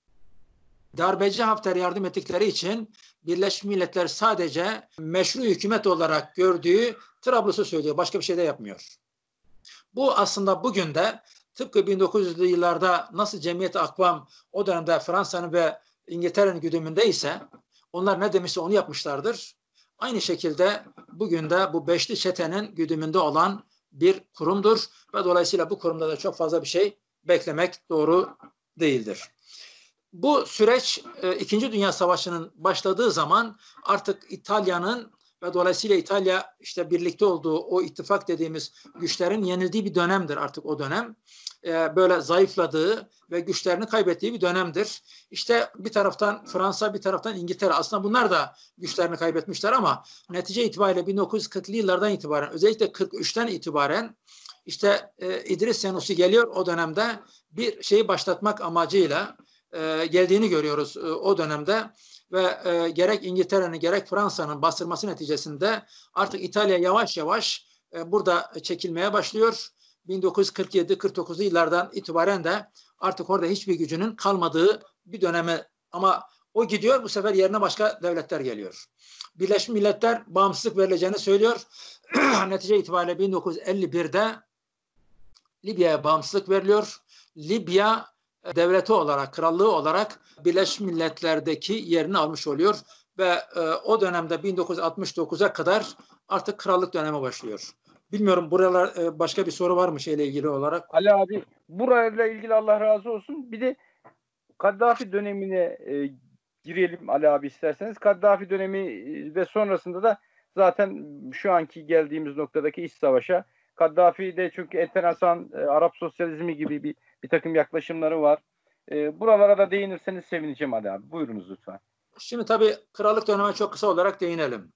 Darbeci Hafter'e yardım ettikleri için Birleşmiş Milletler sadece meşru hükümet olarak gördüğü Trablus'u söylüyor. Başka bir şey de yapmıyor. Bu aslında bugün de tıpkı bin dokuz yüzlü yıllarda nasıl Cemiyet-i Akvam o dönemde Fransa'nın ve İngiltere'nin güdümündeyse onlar ne demişse onu yapmışlardır. Aynı şekilde bugün de bu beşli çetenin güdümünde olan bir kurumdur ve dolayısıyla bu kurumda da çok fazla bir şey beklemek doğru değildir. Bu süreç İkinci Dünya Savaşı'nın başladığı zaman artık İtalya'nın ve dolayısıyla İtalya işte birlikte olduğu o ittifak dediğimiz güçlerin yenildiği bir dönemdir artık o dönem. Böyle zayıfladığı ve güçlerini kaybettiği bir dönemdir. İşte bir taraftan Fransa, bir taraftan İngiltere. Aslında bunlar da güçlerini kaybetmişler ama netice itibariyle bin dokuz yüz kırklı yıllardan itibaren, özellikle kırk üçten itibaren işte e, İdris Senussi geliyor o dönemde bir şeyi başlatmak amacıyla e, geldiğini görüyoruz e, o dönemde ve e, gerek İngiltere'nin gerek Fransa'nın bastırması neticesinde artık İtalya yavaş yavaş e, burada çekilmeye başlıyor. bin dokuz yüz kırk yedi kırk dokuzlu yıllardan itibaren de artık orada hiçbir gücünün kalmadığı bir dönemi ama o gidiyor, bu sefer yerine başka devletler geliyor. Birleşmiş Milletler bağımsızlık verileceğini söylüyor. Netice itibariyle bin dokuz yüz elli birde Libya'ya bağımsızlık veriliyor. Libya devleti olarak, krallığı olarak Birleşmiş Milletler'deki yerini almış oluyor ve e, o dönemde bin dokuz yüz altmış dokuza kadar artık krallık dönemi başlıyor. Bilmiyorum, buralar e, başka bir soru var mı şeyle ilgili olarak? Ali abi, burayla ilgili Allah razı olsun. Bir de Kaddafi dönemine e, girelim Ali abi isterseniz. Kaddafi dönemi e, ve sonrasında da zaten şu anki geldiğimiz noktadaki iç savaşa. Kaddafi de çünkü enteresan e, Arap sosyalizmi gibi bir, bir takım yaklaşımları var. E, buralara da değinirseniz sevineceğim Ali abi. Buyurunuz lütfen. Şimdi tabii krallık dönemine çok kısa olarak değinelim.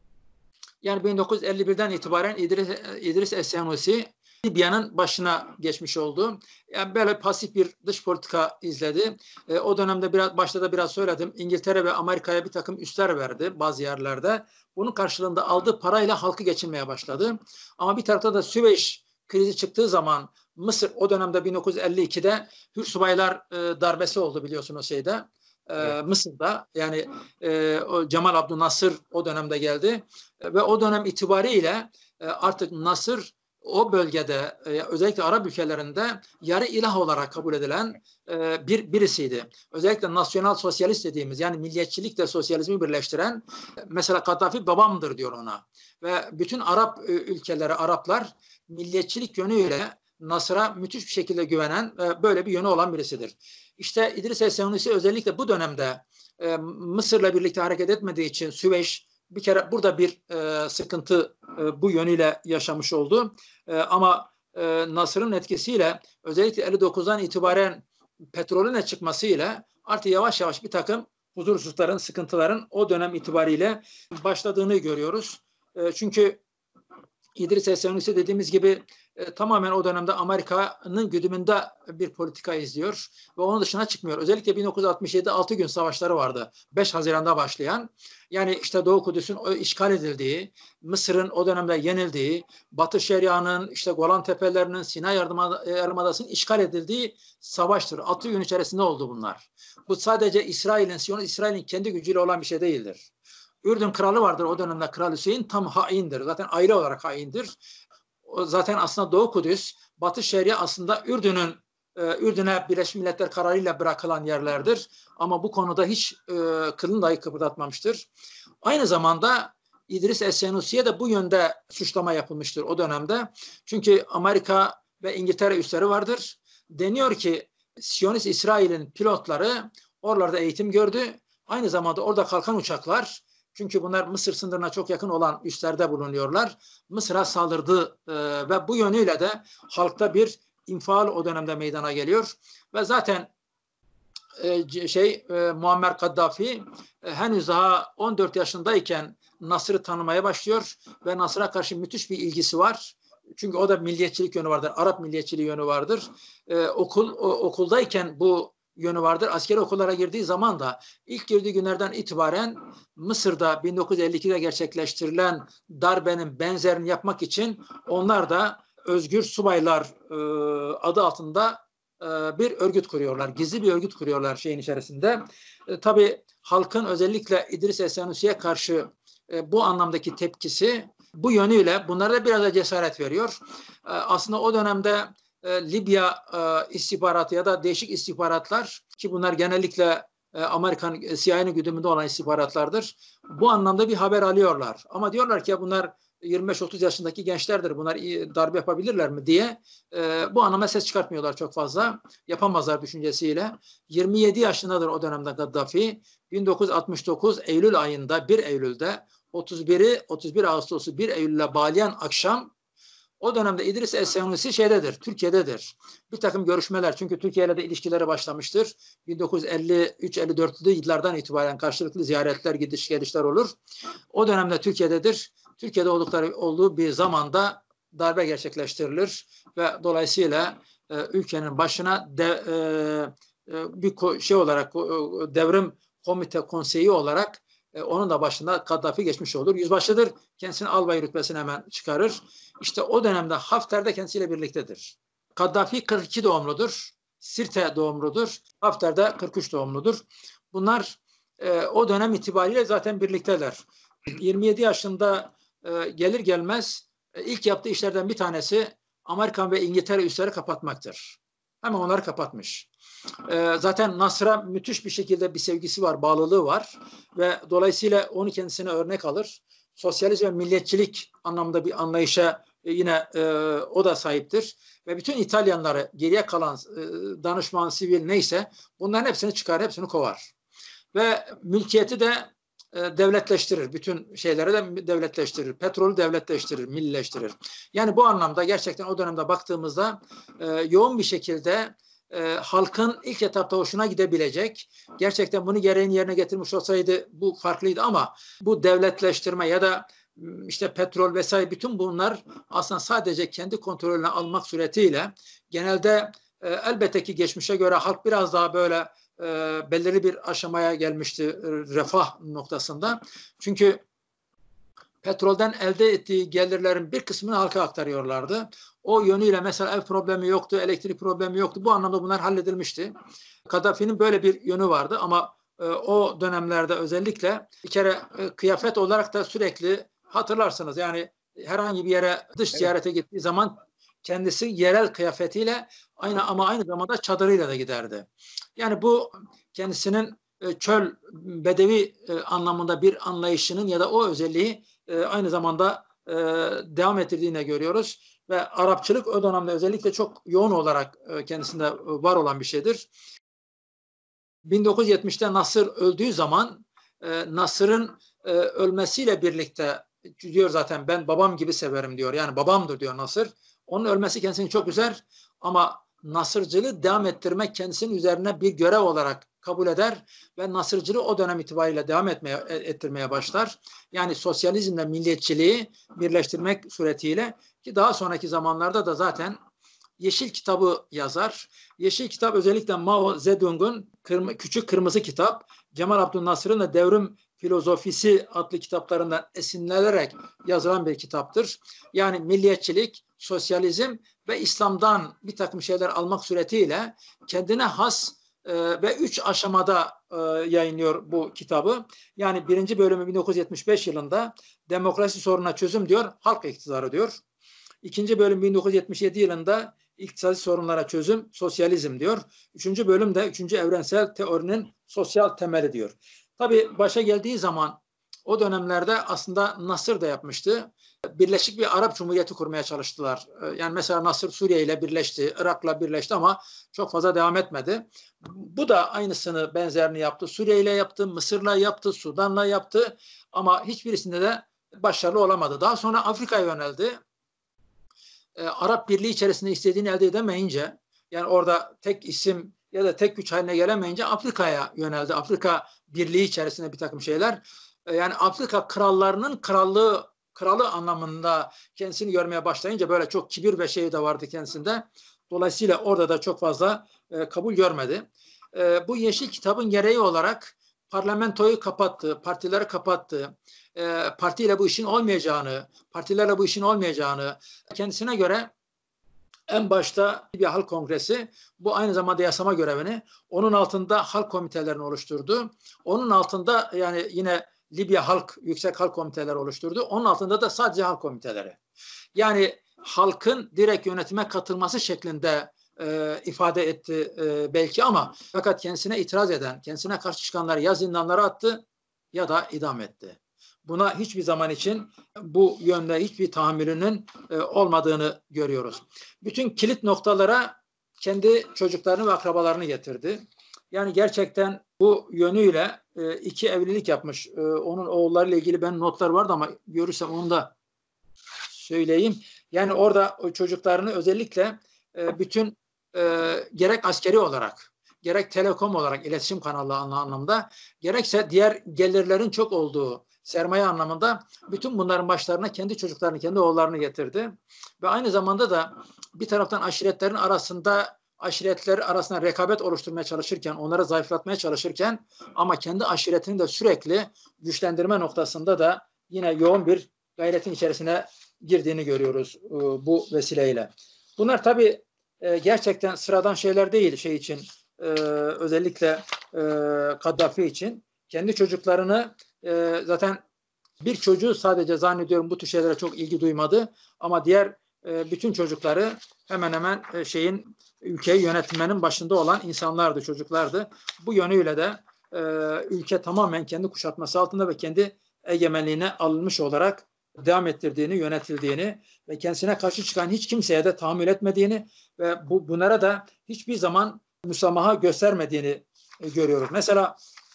Yani bin dokuz yüz elli birden itibaren İdris, İdris Es-Senussi Libya'nın başına geçmiş oldu. Yani böyle pasif bir dış politika izledi. E, o dönemde biraz başta da biraz söyledim. İngiltere ve Amerika'ya bir takım üsler verdi bazı yerlerde. Bunun karşılığında aldığı parayla halkı geçinmeye başladı. Ama bir tarafta da Süveyş krizi çıktığı zaman Mısır o dönemde bin dokuz yüz elli ikide Hür Subaylar e, darbesi oldu biliyorsunuz şeyde. Evet. Mısır'da yani e, o Cemal Abdülnasır o dönemde geldi e, ve o dönem itibariyle e, artık Nasır o bölgede e, özellikle Arap ülkelerinde yarı ilah olarak kabul edilen e, bir birisiydi. Özellikle nasyonal sosyalist dediğimiz yani milliyetçilikle sosyalizmi birleştiren e, mesela Kaddafi babamdır diyor ona ve bütün Arap e, ülkeleri Araplar milliyetçilik yönüyle Nasır'a müthiş bir şekilde güvenen e, böyle bir yönü olan birisidir. İşte İdris Es-Senussi özellikle bu dönemde e, Mısır'la birlikte hareket etmediği için Süveyş bir kere burada bir e, sıkıntı e, bu yönüyle yaşamış oldu. E, ama e, Nasır'ın etkisiyle özellikle elli dokuzdan itibaren petrolün de çıkmasıyla artık yavaş yavaş bir takım huzursuzlukların, sıkıntıların o dönem itibariyle başladığını görüyoruz. E, çünkü İdris Es-Senussi dediğimiz gibi e, tamamen o dönemde Amerika'nın güdümünde bir politika izliyor ve onun dışına çıkmıyor. Özellikle bin dokuz yüz altmış yedi altı gün savaşları vardı. beş Haziran'da başlayan. Yani işte Doğu Kudüs'ün işgal edildiği, Mısır'ın o dönemde yenildiği, Batı Şeria'nın, işte Golan Tepelerinin, Sinay Yarımadası'nın işgal edildiği savaştır. altı gün içerisinde oldu bunlar. Bu sadece İsrail'in, İsrail'in kendi gücüyle olan bir şey değildir. Ürdün kralı vardır o dönemde, Kral Hüseyin tam haindir. Zaten aile olarak haindir. o zaten aslında Doğu Kudüs, Batı Şeria aslında Ürdün'ün e, Ürdün'e Birleşmiş Milletler kararıyla bırakılan yerlerdir. Ama bu konuda hiç e, kılını dahi kıpırdatmamıştır. Aynı zamanda İdris Es-Senusi'ye de bu yönde suçlama yapılmıştır o dönemde. Çünkü Amerika ve İngiltere üsleri vardır. Deniyor ki Siyonist İsrail'in pilotları oralarda eğitim gördü. Aynı zamanda orada kalkan uçaklar, çünkü bunlar Mısır sınırına çok yakın olan üslerde bulunuyorlar, Mısır'a saldırdı e, ve bu yönüyle de halkta bir infial o dönemde meydana geliyor. Ve zaten e, şey e, Muammer Kaddafi e, henüz daha on dört yaşındayken Nasır'ı tanımaya başlıyor ve Nasır'a karşı müthiş bir ilgisi var. Çünkü o da milliyetçilik yönü vardır, Arap milliyetçiliği yönü vardır. Ee, okul o, okuldayken bu yönü vardır. Askeri okullara girdiği zaman da ilk girdiği günlerden itibaren Mısır'da bin dokuz yüz elli ikide gerçekleştirilen darbenin benzerini yapmak için onlar da Özgür Subaylar e, adı altında e, bir örgüt kuruyorlar. Gizli bir örgüt kuruyorlar şeyin içerisinde. E, tabii halkın özellikle İdris Es-Senusi'ye karşı e, bu anlamdaki tepkisi bu yönüyle bunlara da biraz da cesaret veriyor. E, aslında o dönemde e, Libya e, istihbaratı ya da değişik istihbaratlar, ki bunlar genellikle e, Amerikan C I A'nın güdümünde olan istihbaratlardır, bu anlamda bir haber alıyorlar. Ama diyorlar ki ya bunlar yirmi beş otuz yaşındaki gençlerdir, bunlar iyi, darbe yapabilirler mi diye e, bu anlamda ses çıkartmıyorlar çok fazla. Yapamazlar düşüncesiyle. yirmi yedi yaşındadır o dönemde Gaddafi. bin dokuz yüz altmış dokuz Eylül ayında, bir Eylül'de otuz biri otuz bir Ağustos'u bir Eylül'e bağlayan akşam, o dönemde İdris Es-Senusi şeydedir, Türkiye'dedir. Bir takım görüşmeler, çünkü Türkiye ile de ilişkileri başlamıştır. bin dokuz yüz elli üç elli dörtlü yıllardan itibaren karşılıklı ziyaretler, gidiş gelişler olur. O dönemde Türkiye'dedir. Türkiye'de oldukları olduğu bir zamanda darbe gerçekleştirilir ve dolayısıyla e, ülkenin başına de, e, e, bir şey olarak, e, devrim komite konseyi olarak e, onun da başında Kaddafi geçmiş olur. Yüzbaşıdır. Kendisini albay rütbesine hemen çıkarır. İşte o dönemde Hafter de kendisiyle birliktedir. Kaddafi kırk iki doğumludur. Sirte doğumludur. Hafter de kırk üç doğumludur. Bunlar e, o dönem itibariyle zaten birlikteler. yirmi yedi yaşında e, gelir gelmez e, ilk yaptığı işlerden bir tanesi Amerikan ve İngiltere üsleri kapatmaktır. Hemen onları kapatmış. E, zaten Nasır'a müthiş bir şekilde bir sevgisi var, bağlılığı var ve dolayısıyla onu kendisine örnek alır. Sosyalizm ve milliyetçilik anlamda bir anlayışa e, yine e, o da sahiptir. Ve bütün İtalyanları, geriye kalan e, danışman, sivil neyse bunların hepsini çıkar, hepsini kovar. Ve mülkiyeti de e, devletleştirir. Bütün şeyleri de devletleştirir. Petrolü devletleştirir, millileştirir. Yani bu anlamda gerçekten o dönemde baktığımızda e, yoğun bir şekilde e, halkın ilk etapta hoşuna gidebilecek, gerçekten bunu gereğini yerine getirmiş olsaydı bu farklıydı, ama bu devletleştirme ya da işte petrol vesaire, bütün bunlar aslında sadece kendi kontrolüne almak suretiyle genelde e, elbette ki geçmişe göre halk biraz daha böyle e, belirli bir aşamaya gelmişti e, refah noktasında. Çünkü petrolden elde ettiği gelirlerin bir kısmını halka aktarıyorlardı. O yönüyle mesela ev problemi yoktu, elektrik problemi yoktu. Bu anlamda bunlar halledilmişti. Kaddafi'nin böyle bir yönü vardı ama e, o dönemlerde özellikle bir kere e, kıyafet olarak da sürekli hatırlarsınız. Yani herhangi bir yere dış ziyarete gittiği zaman kendisi yerel kıyafetiyle aynı ama aynı zamanda çadırıyla da giderdi. Yani bu kendisinin e, çöl bedevi e, anlamında bir anlayışının ya da o özelliği e, aynı zamanda e, devam ettirdiğini görüyoruz. Ve Arapçılık o dönemde özellikle çok yoğun olarak e, kendisinde var olan bir şeydir. bin dokuz yüz yetmişte Nasır öldüğü zaman e, Nasır'ın e, ölmesiyle birlikte diyor zaten ben babam gibi severim diyor. Yani babamdır diyor Nasır. Onun ölmesi kendisini çok üzer ama Nasırcılığı devam ettirmek kendisinin üzerine bir görev olarak kabul eder ve Nasırcılığı o dönem itibariyle devam etmeye, ettirmeye başlar. Yani sosyalizmle milliyetçiliği birleştirmek suretiyle, ki daha sonraki zamanlarda da zaten Yeşil Kitabı yazar. Yeşil Kitap özellikle Mao Zedong'un kırm- Küçük Kırmızı Kitap, Cemal Abdülnasır'ın da Devrim Filozofisi adlı kitaplarından esinlenerek yazılan bir kitaptır. Yani milliyetçilik, sosyalizm ve İslam'dan bir takım şeyler almak suretiyle kendine has e, ve üç aşamada e, yayınlıyor bu kitabı. Yani birinci bölümü bin dokuz yüz yetmiş beş yılında demokrasi sorununa çözüm diyor, halk iktidarı diyor. İkinci bölüm bin dokuz yüz yetmiş yedi yılında İktisadi Sorunlara Çözüm, Sosyalizm diyor. Üçüncü bölüm de üçüncü Evrensel Teorinin Sosyal Temeli diyor. Tabii başa geldiği zaman o dönemlerde aslında Nasır da yapmıştı. Birleşik bir Arap Cumhuriyeti kurmaya çalıştılar. Yani mesela Nasır Suriye ile birleşti, Irak'la birleşti ama çok fazla devam etmedi. Bu da aynısını, benzerini yaptı. Suriye ile yaptı, Mısır'la yaptı, Sudan'la yaptı ama hiçbirisinde de başarılı olamadı. Daha sonra Afrika'ya yöneldi. E, Arap Birliği içerisinde istediğini elde edemeyince, yani orada tek isim ya da tek güç haline gelemeyince Afrika'ya yöneldi. Afrika Birliği içerisinde bir takım şeyler. E, yani Afrika krallarının krallığı, kralı anlamında kendisini görmeye başlayınca böyle çok kibir ve şey de vardı kendisinde. Dolayısıyla orada da çok fazla e, kabul görmedi. E, bu Yeşil Kitabın gereği olarak parlamentoyu kapattı, partileri kapattı. E, partiyle bu işin olmayacağını, partilerle bu işin olmayacağını kendisine göre en başta bir halk kongresi, bu aynı zamanda yasama görevini, onun altında halk komitelerini oluşturdu. Onun altında yani yine Libya Halk, Yüksek Halk Komiteleri oluşturdu. Onun altında da sadece halk komiteleri. Yani halkın direkt yönetime katılması şeklinde e, ifade etti e, belki ama fakat kendisine itiraz eden, kendisine karşı çıkanları ya zindanlara attı ya da idam etti. Buna hiçbir zaman için bu yönde hiçbir tahammülünün e, olmadığını görüyoruz. Bütün kilit noktalara kendi çocuklarını ve akrabalarını getirdi. Yani gerçekten bu yönüyle e, iki evlilik yapmış. E, onun oğullarıyla ilgili ben notlar vardı ama görürsem onu da söyleyeyim. Yani orada o çocuklarını özellikle e, bütün e, gerek askeri olarak, gerek telekom olarak iletişim kanalı anlamında, gerekse diğer gelirlerin çok olduğu sermaye anlamında bütün bunların başlarına kendi çocuklarını, kendi oğullarını getirdi. Ve aynı zamanda da bir taraftan aşiretlerin arasında, aşiretler arasında rekabet oluşturmaya çalışırken, onları zayıflatmaya çalışırken ama kendi aşiretini de sürekli güçlendirme noktasında da yine yoğun bir gayretin içerisine girdiğini görüyoruz e, bu vesileyle. Bunlar tabii e, gerçekten sıradan şeyler değil şey için, e, özellikle e, Kaddafi için. Kendi çocuklarını e, zaten bir çocuğu sadece zannediyorum bu tür şeylere çok ilgi duymadı ama diğer e, bütün çocukları hemen hemen e, şeyin ülkeyi yönetmenin başında olan insanlardı, çocuklardı. Bu yönüyle de e, ülke tamamen kendi kuşatması altında ve kendi egemenliğine alınmış olarak devam ettirdiğini, yönetildiğini ve kendisine karşı çıkan hiç kimseye de tahammül etmediğini ve bu, bunlara da hiçbir zaman müsamaha göstermediğini e, görüyoruz. Mesela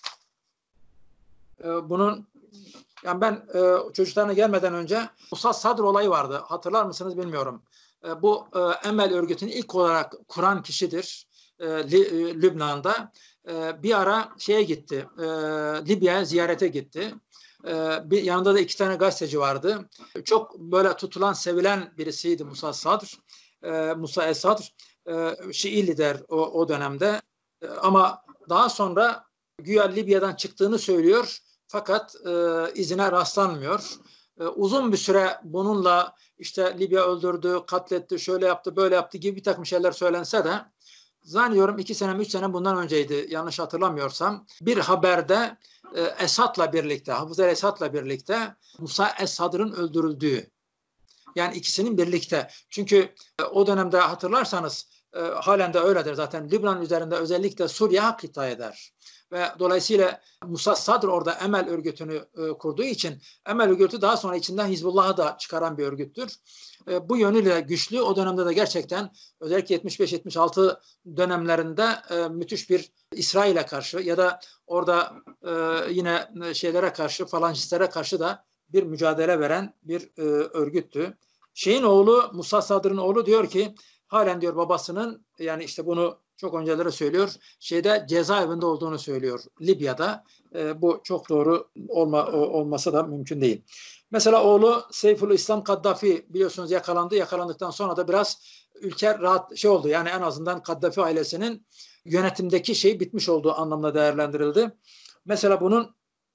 e, bunun yani ben e, çocuklarına gelmeden önce Musa Sadr olayı vardı. Hatırlar mısınız bilmiyorum. E, bu e, Emel örgütünü ilk olarak kuran kişidir e, Li, e, Lübnan'da. E, bir ara şeye gitti, e, Libya'ya ziyarete gitti. E, bir yanında da iki tane gazeteci vardı. Çok böyle tutulan, sevilen birisiydi Musa Sadr. E, Musa Es-Sadr e, Şii lider o, o dönemde. E, ama daha sonra güya Libya'dan çıktığını söylüyor. Fakat e, izine rastlanmıyor. E, uzun bir süre bununla işte Libya öldürdü, katletti, şöyle yaptı, böyle yaptı gibi bir takım şeyler söylense de zannediyorum iki sene, üç sene bundan önceydi yanlış hatırlamıyorsam. Bir haberde e, Esad'la birlikte, Hafız el-Esad'la birlikte Musa Es-Sadr'ın öldürüldüğü. Yani ikisinin birlikte. Çünkü e, o dönemde hatırlarsanız e, halen de öyledir zaten. Lübnan üzerinde özellikle Suriye hak iddia eder. Ve dolayısıyla Musa Sadr orada Emel örgütünü e, kurduğu için Emel örgütü daha sonra içinden Hizbullah'ı da çıkaran bir örgüttür. E, bu yönüyle güçlü. O dönemde de gerçekten özellikle yetmiş beş yetmiş altı dönemlerinde e, müthiş bir İsrail'e karşı ya da orada e, yine şeylere karşı, falancistlere karşı da bir mücadele veren bir e, örgüttü. Şeyin oğlu, Musa Sadr'ın oğlu diyor ki halen diyor babasının, yani işte bunu çok önceleri söylüyor, şeyde cezaevinde olduğunu söylüyor Libya'da. E, bu çok doğru olma, olması da mümkün değil. Mesela oğlu Seyfullah Kaddafi biliyorsunuz yakalandı. Yakalandıktan sonra da biraz ülke rahat şey oldu. Yani en azından Kaddafi ailesinin yönetimdeki şey bitmiş olduğu anlamda değerlendirildi. Mesela bunun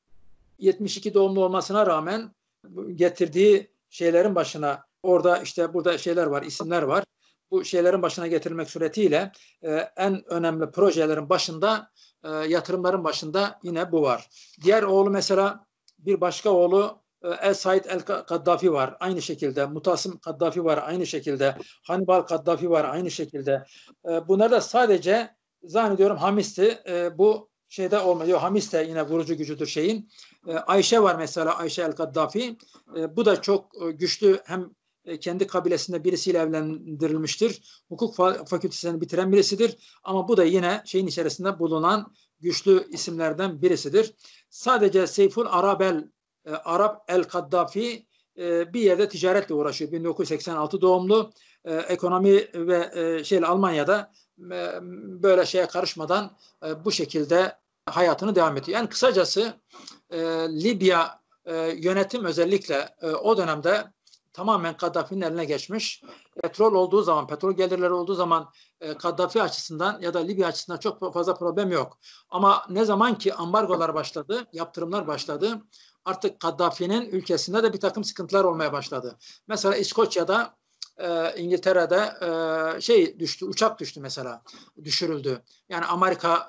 yetmiş iki doğumlu olmasına rağmen getirdiği şeylerin başına, orada işte burada şeyler var, isimler var. Bu şeylerin başına getirilmek suretiyle e, en önemli projelerin başında, e, yatırımların başında yine bu var. Diğer oğlu mesela, bir başka oğlu El Said El Kaddafi var aynı şekilde. Mutasım Kaddafi var aynı şekilde. Hannibal Kaddafi var aynı şekilde. Bunlar da sadece zannediyorum Hamis'ti. Bu şeyde olmuyor. Hamis de yine vurucu gücüdür şeyin. Ayşe var mesela, Ayşe El Kaddafi. Bu da çok güçlü, hem kendi kabilesinde birisiyle evlendirilmiştir. Hukuk fakültesini bitiren birisidir. Ama bu da yine şeyin içerisinde bulunan güçlü isimlerden birisidir. Sadece Seyful Arabel, e, Arap El Kaddafi e, bir yerde ticaretle uğraşıyor. bin dokuz yüz seksen altı doğumlu. E, ekonomi ve e, şeyle Almanya'da e, böyle şeye karışmadan e, bu şekilde hayatını devam ediyor. Yani kısacası e, Libya e, yönetim özellikle e, o dönemde tamamen Kaddafi'nin eline geçmiş. Petrol olduğu zaman, petrol gelirleri olduğu zaman e, Kaddafi açısından ya da Libya açısından çok fazla problem yok. Ama ne zaman ki ambargolar başladı, yaptırımlar başladı, artık Kaddafi'nin ülkesinde de bir takım sıkıntılar olmaya başladı. Mesela İskoçya'da, e, İngiltere'de e, şey düştü, uçak düştü mesela, düşürüldü. Yani Amerika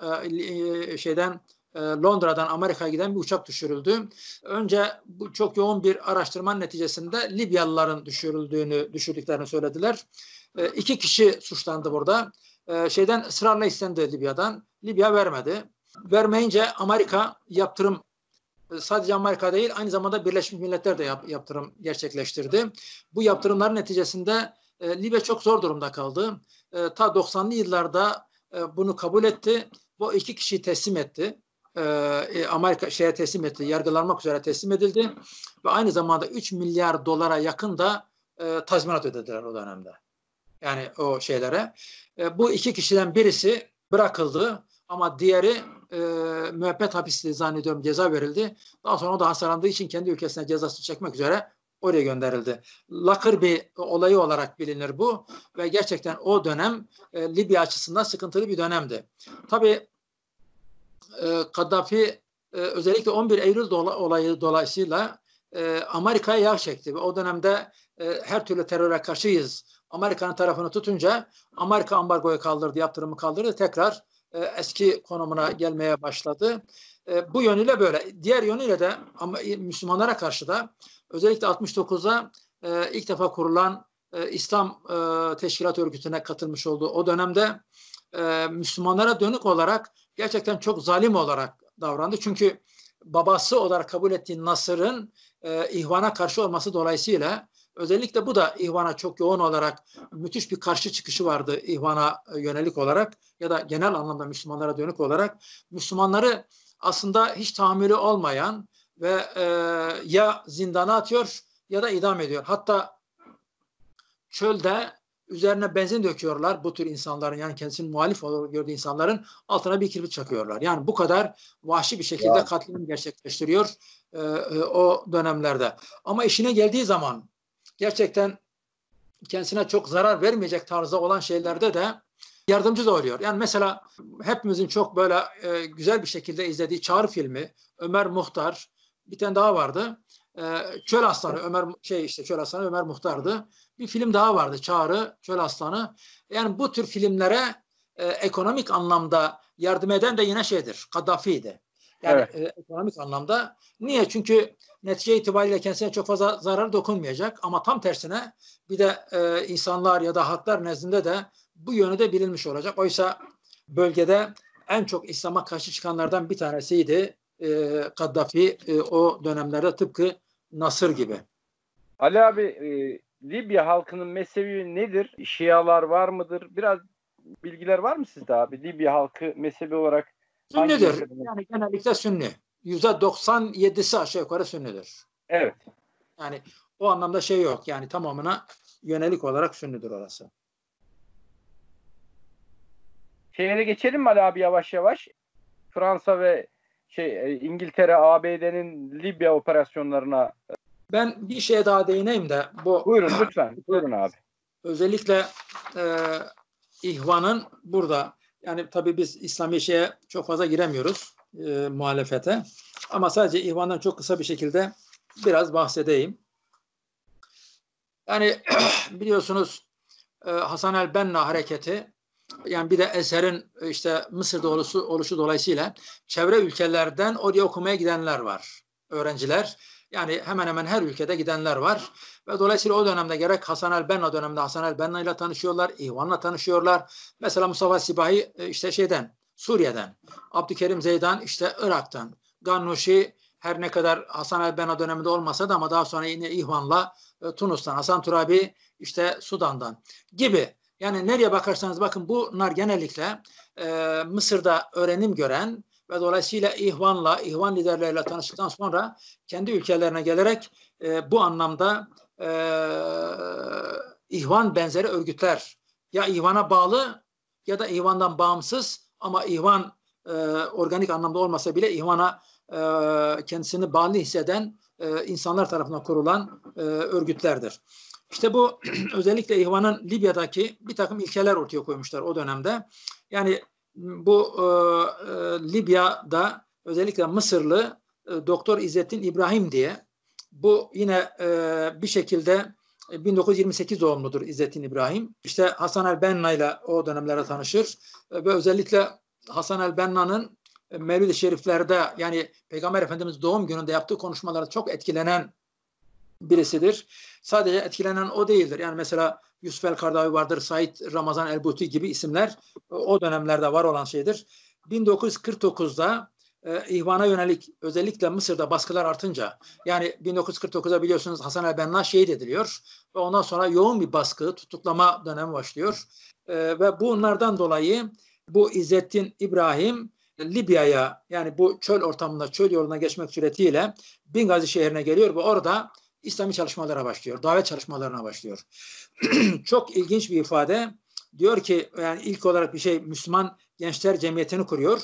e, şeyden Londra'dan Amerika'ya giden bir uçak düşürüldü. Önce bu çok yoğun bir araştırmanın neticesinde Libyalıların düşürüldüğünü, düşürdüklerini söylediler. E, iki kişi suçlandı burada. E, şeyden ısrarla istendi Libya'dan. Libya vermedi. Vermeyince Amerika yaptırım, sadece Amerika değil aynı zamanda Birleşmiş Milletler de yap, yaptırım gerçekleştirdi. Bu yaptırımların neticesinde e, Libya çok zor durumda kaldı. E, ta doksanlı yıllarda e, bunu kabul etti. Bu iki kişiyi teslim etti. Amerika şeye teslim etti, yargılanmak üzere teslim edildi ve aynı zamanda üç milyar dolara yakın da e, tazminat ödediler o dönemde. Yani o şeylere. E, bu iki kişiden birisi bırakıldı ama diğeri e, müebbet hapisliği zannediyorum ceza verildi. Daha sonra o da hastalandığı için kendi ülkesine cezası çekmek üzere oraya gönderildi. Lakır bir olayı olarak bilinir bu ve gerçekten o dönem e, Libya açısından sıkıntılı bir dönemdi. Tabii Kaddafi özellikle on bir Eylül olayı dolayısıyla Amerika'ya yağ çekti ve o dönemde her türlü teröre karşıyız. Amerika'nın tarafını tutunca Amerika ambargoyu kaldırdı, yaptırımı kaldırdı. Tekrar eski konumuna gelmeye başladı. Bu yönüyle böyle. Diğer yönüyle de Müslümanlara karşı da özellikle altmış dokuzda ilk defa kurulan İslam Teşkilat Örgütü'ne katılmış olduğu o dönemde Müslümanlara dönük olarak gerçekten çok zalim olarak davrandı. Çünkü babası olarak kabul ettiği Nasır'ın e, İhvan'a karşı olması dolayısıyla özellikle bu da İhvan'a çok yoğun olarak müthiş bir karşı çıkışı vardı İhvan'a yönelik olarak ya da genel anlamda Müslümanlara dönük olarak. Müslümanları aslında hiç tahammülü olmayan ve e, ya zindana atıyor ya da idam ediyor. Hatta çölde üzerine benzin döküyorlar bu tür insanların, yani kendisini muhalif olarak gördüğü insanların altına bir kibrit çakıyorlar. Yani bu kadar vahşi bir şekilde ya. katliam gerçekleştiriyor e, e, o dönemlerde. Ama işine geldiği zaman gerçekten kendisine çok zarar vermeyecek tarzda olan şeylerde de yardımcı da oluyor. Yani mesela hepimizin çok böyle e, güzel bir şekilde izlediği Çağrı filmi, Ömer Muhtar, bir tane daha vardı. Çöl Aslanı, Ömer şey işte Çöl Aslanı Ömer Muhtar'dı. Bir film daha vardı, Çağrı, Çöl Aslanı. Yani bu tür filmlere e, ekonomik anlamda yardım eden de yine şeydir, Kaddafi'ydi. Yani evet. e, ekonomik anlamda. Niye? Çünkü netice itibariyle kendisine çok fazla zarar dokunmayacak ama tam tersine bir de e, insanlar ya da halklar nezdinde de bu yönü de bilinmiş olacak. Oysa bölgede en çok İslam'a karşı çıkanlardan bir tanesiydi e, Kaddafi e, o dönemlerde, tıpkı Nasır gibi. Ali abi, e, Libya halkının mezhebi nedir? Şialar var mıdır? Biraz bilgiler var mı sizde abi? Libya halkı mezhebi olarak Sünnidir. Yani genellikle Sünni. yüzde doksan yedisi aşağı yukarı Sünnidir. Evet. Yani o anlamda şey yok. Yani tamamına yönelik olarak Sünnidir orası. Şehre geçelim mi Ali abi yavaş yavaş? Fransa ve şey İngiltere, A B D'nin Libya operasyonlarına. Ben bir şeye daha değineyim de bu. Buyurun lütfen. Buyurun abi. Özellikle e, İhvan'ın burada, yani tabii biz İslami şeye çok fazla giremiyoruz, e, muhalefete. Ama sadece İhvan'dan çok kısa bir şekilde biraz bahsedeyim. Yani biliyorsunuz e, Hasan el-Benna hareketi, yani bir de Ezher'in işte Mısır'da oluşu, oluşu dolayısıyla çevre ülkelerden oraya okumaya gidenler var, öğrenciler. Yani hemen hemen her ülkede gidenler var. Ve dolayısıyla o dönemde gerek Hasan el-Benna döneminde Hasan el-Benna ile tanışıyorlar, İhvan'la tanışıyorlar. Mesela Mustafa Sipahi işte şeyden, Suriye'den, Abdülkerim Zeydan işte Irak'tan, Gannuşi her ne kadar Hasan el-Benna döneminde olmasa da ama daha sonra yine İhvan'la e, Tunus'tan, Hasan Turabi işte Sudan'dan gibi. Yani nereye bakarsanız bakın bunlar genellikle e, Mısır'da öğrenim gören ve dolayısıyla İhvan'la, İhvan liderleriyle tanıştıktan sonra kendi ülkelerine gelerek e, bu anlamda e, İhvan benzeri örgütler ya İhvan'a bağlı ya da İhvan'dan bağımsız ama İhvan e, organik anlamda olmasa bile İhvan'a e, kendisini bağlı hisseden e, insanlar tarafından kurulan e, örgütlerdir. İşte bu özellikle İhvan'ın Libya'daki bir takım ilkeler ortaya koymuşlar o dönemde. Yani bu e, e, Libya'da özellikle Mısırlı e, Doktor İzzettin İbrahim diye bu yine e, bir şekilde e, bin dokuz yüz yirmi sekiz doğumludur İzzettin İbrahim. İşte Hasan el-Benna ile o dönemlere tanışır e, ve özellikle Hasan el-Benna'nın e, Mevlid-i Şeriflerde yani Peygamber Efendimiz doğum gününde yaptığı konuşmalara çok etkilenen birisidir. Sadece etkilenen o değildir. Yani mesela Yusuf el-Kardavi vardır, Said Ramazan el-Buti gibi isimler o dönemlerde var olan şeydir. bin dokuz yüz kırk dokuzda e, İhvan'a yönelik özellikle Mısır'da baskılar artınca yani bin dokuz yüz kırk dokuzda biliyorsunuz Hasan el-Benna şehit ediliyor ve ondan sonra yoğun bir baskı, tutuklama dönemi başlıyor. E, ve bunlardan dolayı bu İzzettin İbrahim Libya'ya yani bu çöl ortamında çöl yoluna geçmek suretiyle Bingazi şehrine geliyor ve orada İslami çalışmalara başlıyor, davet çalışmalarına başlıyor. Çok ilginç bir ifade. Diyor ki yani ilk olarak bir şey Müslüman Gençler Cemiyeti'ni kuruyor.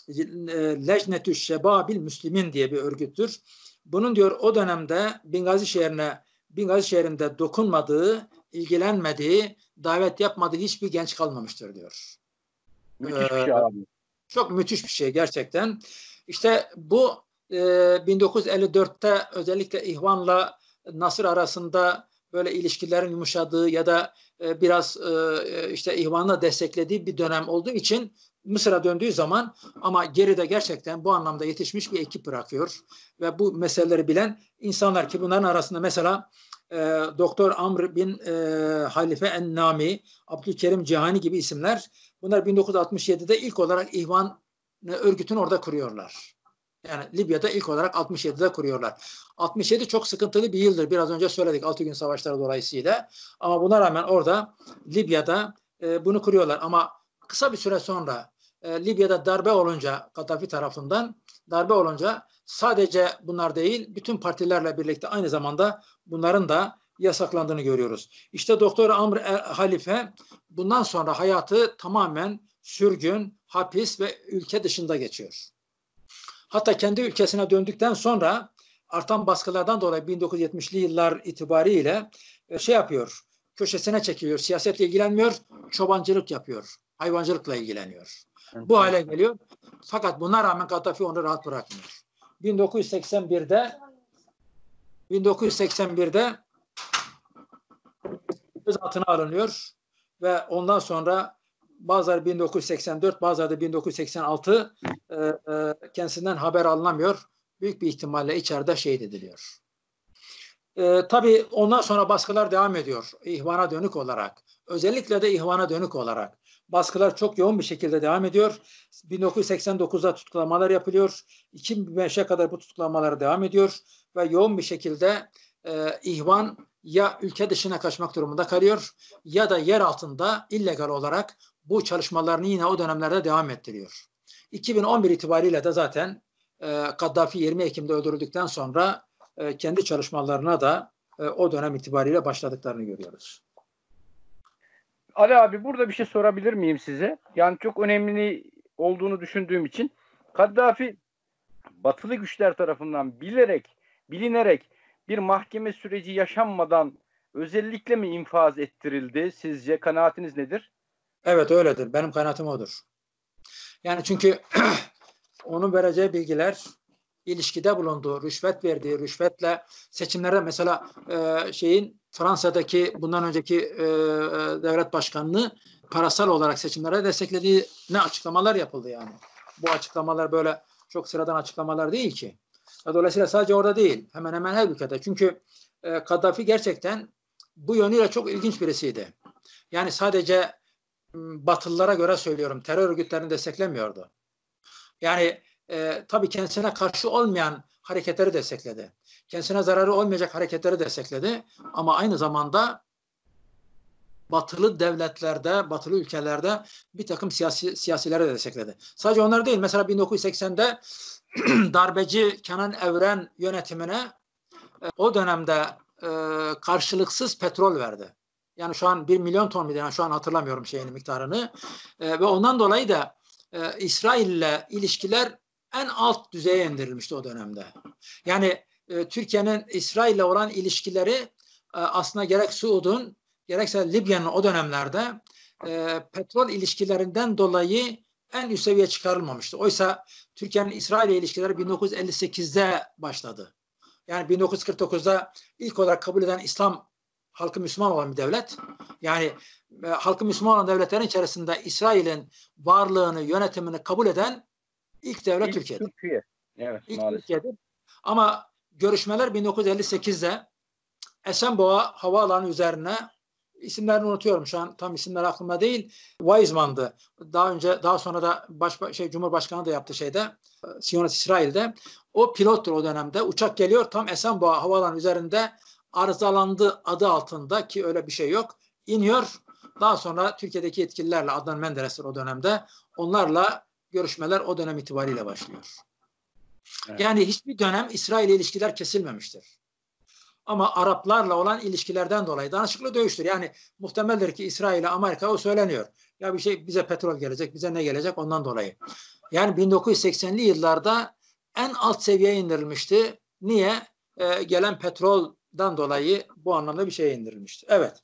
Lejnetü Şebabil Müslimin diye bir örgüttür. Bunun diyor o dönemde Bingazi şehrine, Bingazi şehrinde dokunmadığı, ilgilenmediği, davet yapmadığı hiçbir genç kalmamıştır diyor. Müthiş bir şey abi. Çok müthiş bir şey gerçekten. İşte bu e, bin dokuz yüz elli dörtte özellikle İhvan'la Nasır arasında böyle ilişkilerin yumuşadığı ya da e, biraz e, işte İhvan'la desteklediği bir dönem olduğu için Mısır'a döndüğü zaman ama geride gerçekten bu anlamda yetişmiş bir ekip bırakıyor ve bu meseleleri bilen insanlar ki bunların arasında mesela e, Doktor Amr bin e, Halife en-Nami, Abdülkerim Cihani gibi isimler bunlar bin dokuz yüz altmış yedide ilk olarak İhvan örgütünü orada kuruyorlar. Yani Libya'da ilk olarak altmış yedide kuruyorlar. altmış yedi çok sıkıntılı bir yıldır. Biraz önce söyledik altı gün savaşları dolayısıyla. Ama buna rağmen orada Libya'da e, bunu kuruyorlar. Ama kısa bir süre sonra e, Libya'da darbe olunca Kaddafi tarafından darbe olunca sadece bunlar değil bütün partilerle birlikte aynı zamanda bunların da yasaklandığını görüyoruz. İşte Doktor Amr Halife bundan sonra hayatı tamamen sürgün, hapis ve ülke dışında geçiyor. Hatta kendi ülkesine döndükten sonra artan baskılardan dolayı bin dokuz yüz yetmişli yıllar itibariyle şey yapıyor, köşesine çekiliyor, siyasetle ilgilenmiyor, çobancılık yapıyor, hayvancılıkla ilgileniyor. Bu hale geliyor. Fakat buna rağmen Kaddafi onu rahat bırakmıyor. bin dokuz yüz seksen birde bin dokuz yüz seksen birde gözaltına alınıyor ve ondan sonra bazıları bin dokuz yüz seksen dört, bazıları da bin dokuz yüz seksen altı e, e, kendisinden haber alınamıyor. Büyük bir ihtimalle içeride şehit ediliyor. E, tabii ondan sonra baskılar devam ediyor. İhvan'a dönük olarak. Özellikle de İhvan'a dönük olarak. Baskılar çok yoğun bir şekilde devam ediyor. bin dokuz yüz seksen dokuzda tutuklamalar yapılıyor. iki bin beşe kadar bu tutuklamalar devam ediyor. Ve yoğun bir şekilde e, İhvan ya ülke dışına kaçmak durumunda kalıyor ya da yer altında illegal olarak bu çalışmalarını yine o dönemlerde devam ettiriyor. iki bin on bir itibariyle de zaten e, Kaddafi yirmi Ekim'de öldürüldükten sonra e, kendi çalışmalarına da e, o dönem itibariyle başladıklarını görüyoruz. Ali abi burada bir şey sorabilir miyim size? Yani çok önemli olduğunu düşündüğüm için Kaddafi batılı güçler tarafından bilerek, bilinerek bir mahkeme süreci yaşanmadan özellikle mi infaz ettirildi? Sizce kanaatiniz nedir? Evet öyledir. Benim kanaatim odur. Yani çünkü onun vereceği bilgiler ilişkide bulunduğu, rüşvet verdiği, rüşvetle seçimlerde mesela e, şeyin Fransa'daki bundan önceki e, devlet başkanını parasal olarak seçimlere desteklediği ne açıklamalar yapıldı yani. Bu açıklamalar böyle çok sıradan açıklamalar değil ki. Dolayısıyla sadece orada değil, hemen hemen her ülkede. Çünkü e, Kaddafi gerçekten bu yönüyle çok ilginç birisiydi. Yani sadece Batılılara göre söylüyorum, terör örgütlerini desteklemiyordu. Yani e, tabii kendisine karşı olmayan hareketleri destekledi. Kendisine zararı olmayacak hareketleri destekledi. Ama aynı zamanda batılı devletlerde, batılı ülkelerde bir takım siyasi, siyasileri de destekledi. Sadece onlar değil. Mesela bin dokuz yüz seksende darbeci Kenan Evren yönetimine e, o dönemde e, karşılıksız petrol verdi. Yani şu an bir milyon ton muydu? Yani şu an hatırlamıyorum şeyin miktarını. E, ve ondan dolayı da e, İsrail ile ilişkiler en alt düzeye indirilmişti o dönemde. Yani e, Türkiye'nin İsrail ile olan ilişkileri e, aslında gerek Suud'un gerekse Libya'nın o dönemlerde e, petrol ilişkilerinden dolayı en üst seviyeye çıkarılmamıştı. Oysa Türkiye'nin İsrail ile ilişkileri bin dokuz yüz elli sekizde başladı. Yani bin dokuz yüz kırk dokuzda ilk olarak kabul eden İslam halkı Müslüman olan bir devlet. Yani e, halkı Müslüman olan devletlerin içerisinde İsrail'in varlığını, yönetimini kabul eden ilk devlet İlk Türkiye'dir. Türkiye. Evet, İlk maalesef. Türkiye'dir. Ama görüşmeler bin dokuz yüz elli sekizde Esenboğa havaalanı üzerine, isimlerini unutuyorum şu an, tam isimler aklımda değil. Weizmann'dı. Daha önce, daha sonra da baş, şey Cumhurbaşkanı da yaptı şeyde, Siyonist İsrail'de. O pilottur o dönemde. Uçak geliyor, tam Esenboğa havaalanı üzerinde arızalandı adı altında, ki öyle bir şey yok. İniyor. Daha sonra Türkiye'deki yetkililerle, Adnan Menderes'tir o dönemde, onlarla görüşmeler o dönem itibariyle başlıyor. Evet. Yani hiçbir dönem İsrail ile ilişkiler kesilmemiştir. Ama Araplarla olan ilişkilerden dolayı danışıklı dövüştür. Yani muhtemeldir ki İsrail ile Amerika, o söyleniyor. Ya bir şey, bize petrol gelecek, bize ne gelecek ondan dolayı. Yani bin dokuz yüz seksenli yıllarda en alt seviyeye indirilmişti. Niye? Ee, gelen petroldan dolayı bu anlamda bir şeye indirilmişti. Evet.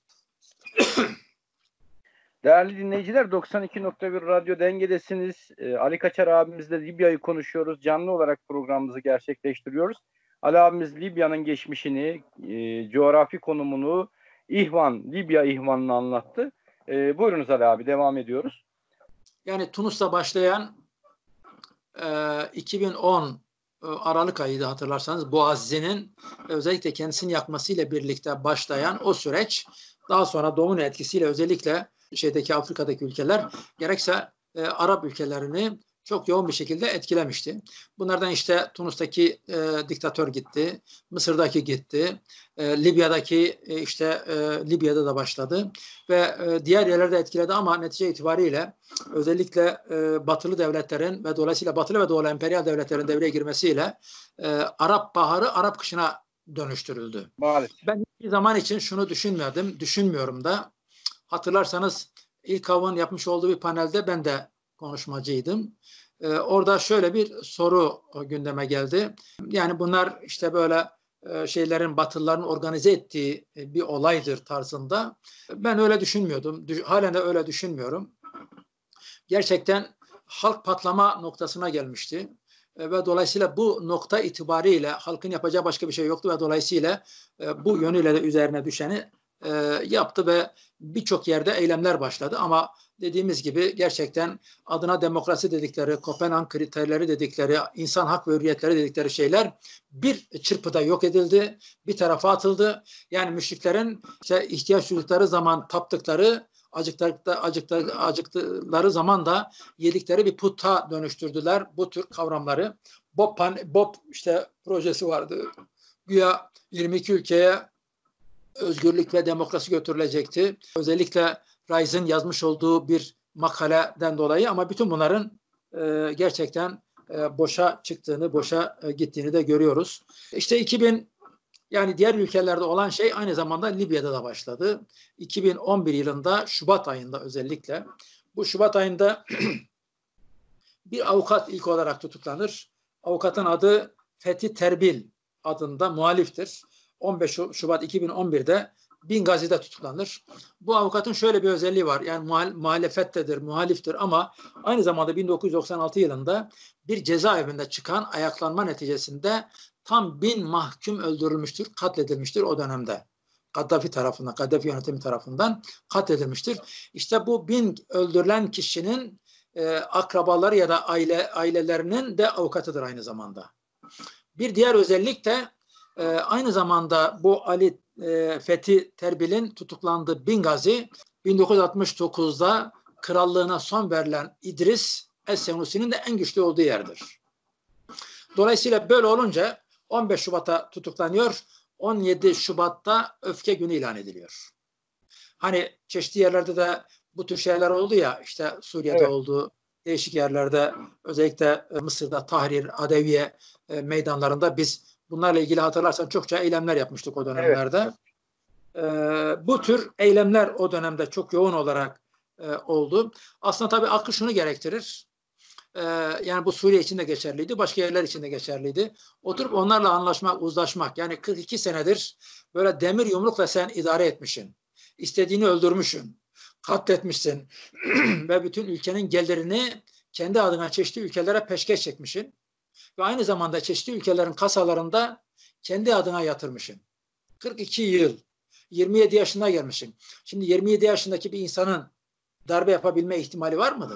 Değerli dinleyiciler, doksan iki nokta bir Radyo Denge'desiniz. Ee, Ali Kaçar abimizle Libya'yı konuşuyoruz. Canlı olarak programımızı gerçekleştiriyoruz. Ali abimiz Libya'nın geçmişini, e, coğrafi konumunu, İhvan, Libya İhvan'ını anlattı. E, buyurunuz Ali abi, devam ediyoruz. Yani Tunus'ta başlayan e, iki bin on e, Aralık ayıydı hatırlarsanız, Boğazi'nin özellikle kendisini yakmasıyla birlikte başlayan o süreç, daha sonra domino etkisiyle özellikle şeydeki Afrika'daki ülkeler, gerekse e, Arap ülkelerini çok yoğun bir şekilde etkilemişti. Bunlardan işte Tunus'taki e, diktatör gitti, Mısır'daki gitti, e, Libya'daki e, işte e, Libya'da da başladı ve e, diğer yerlerde etkiledi ama netice itibariyle özellikle e, batılı devletlerin ve dolayısıyla batılı ve doğulu emperyal devletlerin devreye girmesiyle e, Arap Baharı Arap Kışı'na dönüştürüldü. Maalesef. Ben hiçbir zaman için şunu düşünmedim, düşünmüyorum da. Hatırlarsanız İlkav'ın yapmış olduğu bir panelde ben de konuşmacıydım. Ee, orada şöyle bir soru gündeme geldi. Yani bunlar işte böyle e, şeylerin, Batılıların organize ettiği bir olaydır tarzında. Ben öyle düşünmüyordum. Halen de öyle düşünmüyorum. Gerçekten halk patlama noktasına gelmişti. E, ve dolayısıyla bu nokta itibariyle halkın yapacağı başka bir şey yoktu ve dolayısıyla e, bu yönüyle de üzerine düşeni e, yaptı ve birçok yerde eylemler başladı. Ama dediğimiz gibi gerçekten adına demokrasi dedikleri, Kopenhag kriterleri dedikleri, insan hak ve hürriyetleri dedikleri şeyler bir çırpıda yok edildi, bir tarafa atıldı. Yani müşriklerin işte ihtiyaç duydukları zaman taptıkları, acıktıkları, acıktıkları, acıktıkları zaman da yedikleri bir puta dönüştürdüler bu tür kavramları. Bob, Bob işte projesi vardı. Güya yirmi iki ülkeye özgürlük ve demokrasi götürülecekti. Özellikle Rice'ın yazmış olduğu bir makaleden dolayı, ama bütün bunların e, gerçekten e, boşa çıktığını, boşa e, gittiğini de görüyoruz. İşte iki bin, yani diğer ülkelerde olan şey aynı zamanda Libya'da da başladı. iki bin on bir yılında Şubat ayında özellikle. Bu Şubat ayında bir avukat ilk olarak tutuklanır. Avukatın adı Fethi Terbil adında, muhaliftir. on beş Şubat iki bin on birde Bingazi'de tutuklanır. Bu avukatın şöyle bir özelliği var. Yani muhal- muhalefettedir, muhaliftir ama aynı zamanda bin dokuz yüz doksan altı yılında bir cezaevinde çıkan ayaklanma neticesinde tam bin mahkum öldürülmüştür, katledilmiştir o dönemde. Kaddafi tarafından, Kaddafi yönetimi tarafından katledilmiştir. İşte bu bin öldürülen kişinin e, akrabaları ya da aile ailelerinin de avukatıdır aynı zamanda. Bir diğer özellik de e, aynı zamanda bu Ali e, Fethi Terbil'in tutuklandığı Bingazi bin dokuz yüz altmış dokuzda krallığına son verilen İdris Es-Senusi'nin de en güçlü olduğu yerdir. Dolayısıyla böyle olunca on beş Şubat'a tutuklanıyor, on yedi Şubat'ta öfke günü ilan ediliyor. Hani çeşitli yerlerde de bu tür şeyler oldu ya, işte Suriye'de evet. oldu, değişik yerlerde, özellikle Mısır'da Tahrir, Adeviye e, meydanlarında biz bunlarla ilgili hatırlarsan çokça eylemler yapmıştık o dönemlerde. Evet. E, bu tür eylemler o dönemde çok yoğun olarak e, oldu. Aslında tabii aklı şunu gerektirir. E, yani bu Suriye için de geçerliydi, başka yerler için de geçerliydi. Oturup onlarla anlaşmak, uzlaşmak. Yani kırk iki senedir böyle demir yumrukla sen idare etmişsin. İstediğini öldürmüşsün, katletmişsin ve bütün ülkenin gelirini kendi adına çeşitli ülkelere peşkeş çekmişsin ve aynı zamanda çeşitli ülkelerin kasalarında kendi adına yatırmışsın. kırk iki yıl, yirmi yedi yaşına gelmişsin. Şimdi yirmi yedi yaşındaki bir insanın darbe yapabilme ihtimali var mıdır?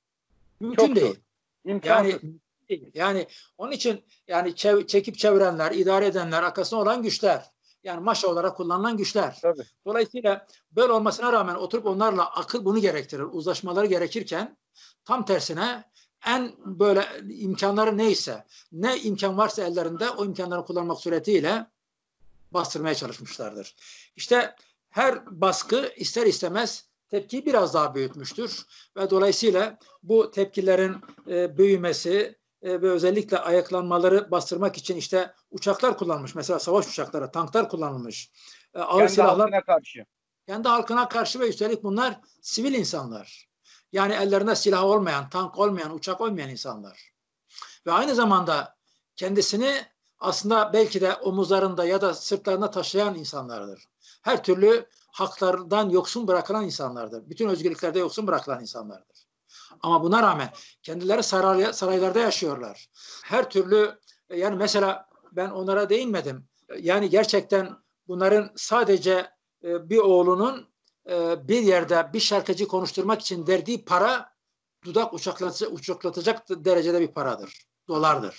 Mümkün Çok değil. Yani yani onun için yani çev- çekip çevirenler, idare edenler, arkasında olan güçler. Yani maşa olarak kullanılan güçler. Tabii. Dolayısıyla böyle olmasına rağmen oturup onlarla akıl bunu gerektirir. Uzlaşmaları gerekirken tam tersine en böyle imkanları neyse, ne imkan varsa ellerinde o imkanları kullanmak suretiyle bastırmaya çalışmışlardır. İşte her baskı ister istemez tepkiyi biraz daha büyütmüştür. Ve dolayısıyla bu tepkilerin e, büyümesi e, ve özellikle ayaklanmaları bastırmak için işte uçaklar kullanılmış. Mesela savaş uçakları, tanklar kullanılmış. E, ağır kendi silahlar, halkına karşı. Kendi halkına karşı ve üstelik bunlar sivil insanlar. Yani ellerinde silah olmayan, tank olmayan, uçak olmayan insanlar. Ve aynı zamanda kendisini aslında belki de omuzlarında ya da sırtlarında taşıyan insanlardır. Her türlü haklardan yoksun bırakılan insanlardır. Bütün özgürlüklerde yoksun bırakılan insanlardır. Ama buna rağmen kendileri saray, saraylarda yaşıyorlar. Her türlü yani mesela ben onlara değinmedim. Yani gerçekten bunların sadece e, bir oğlunun e, bir yerde bir şarkıcı konuşturmak için verdiği para dudak uçaklatacak, uçaklatacak derecede bir paradır. Dolardır.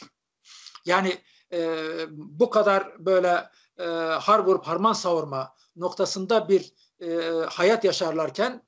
Yani e, bu kadar böyle e, har vurup harman savurma noktasında bir e, hayat yaşarlarken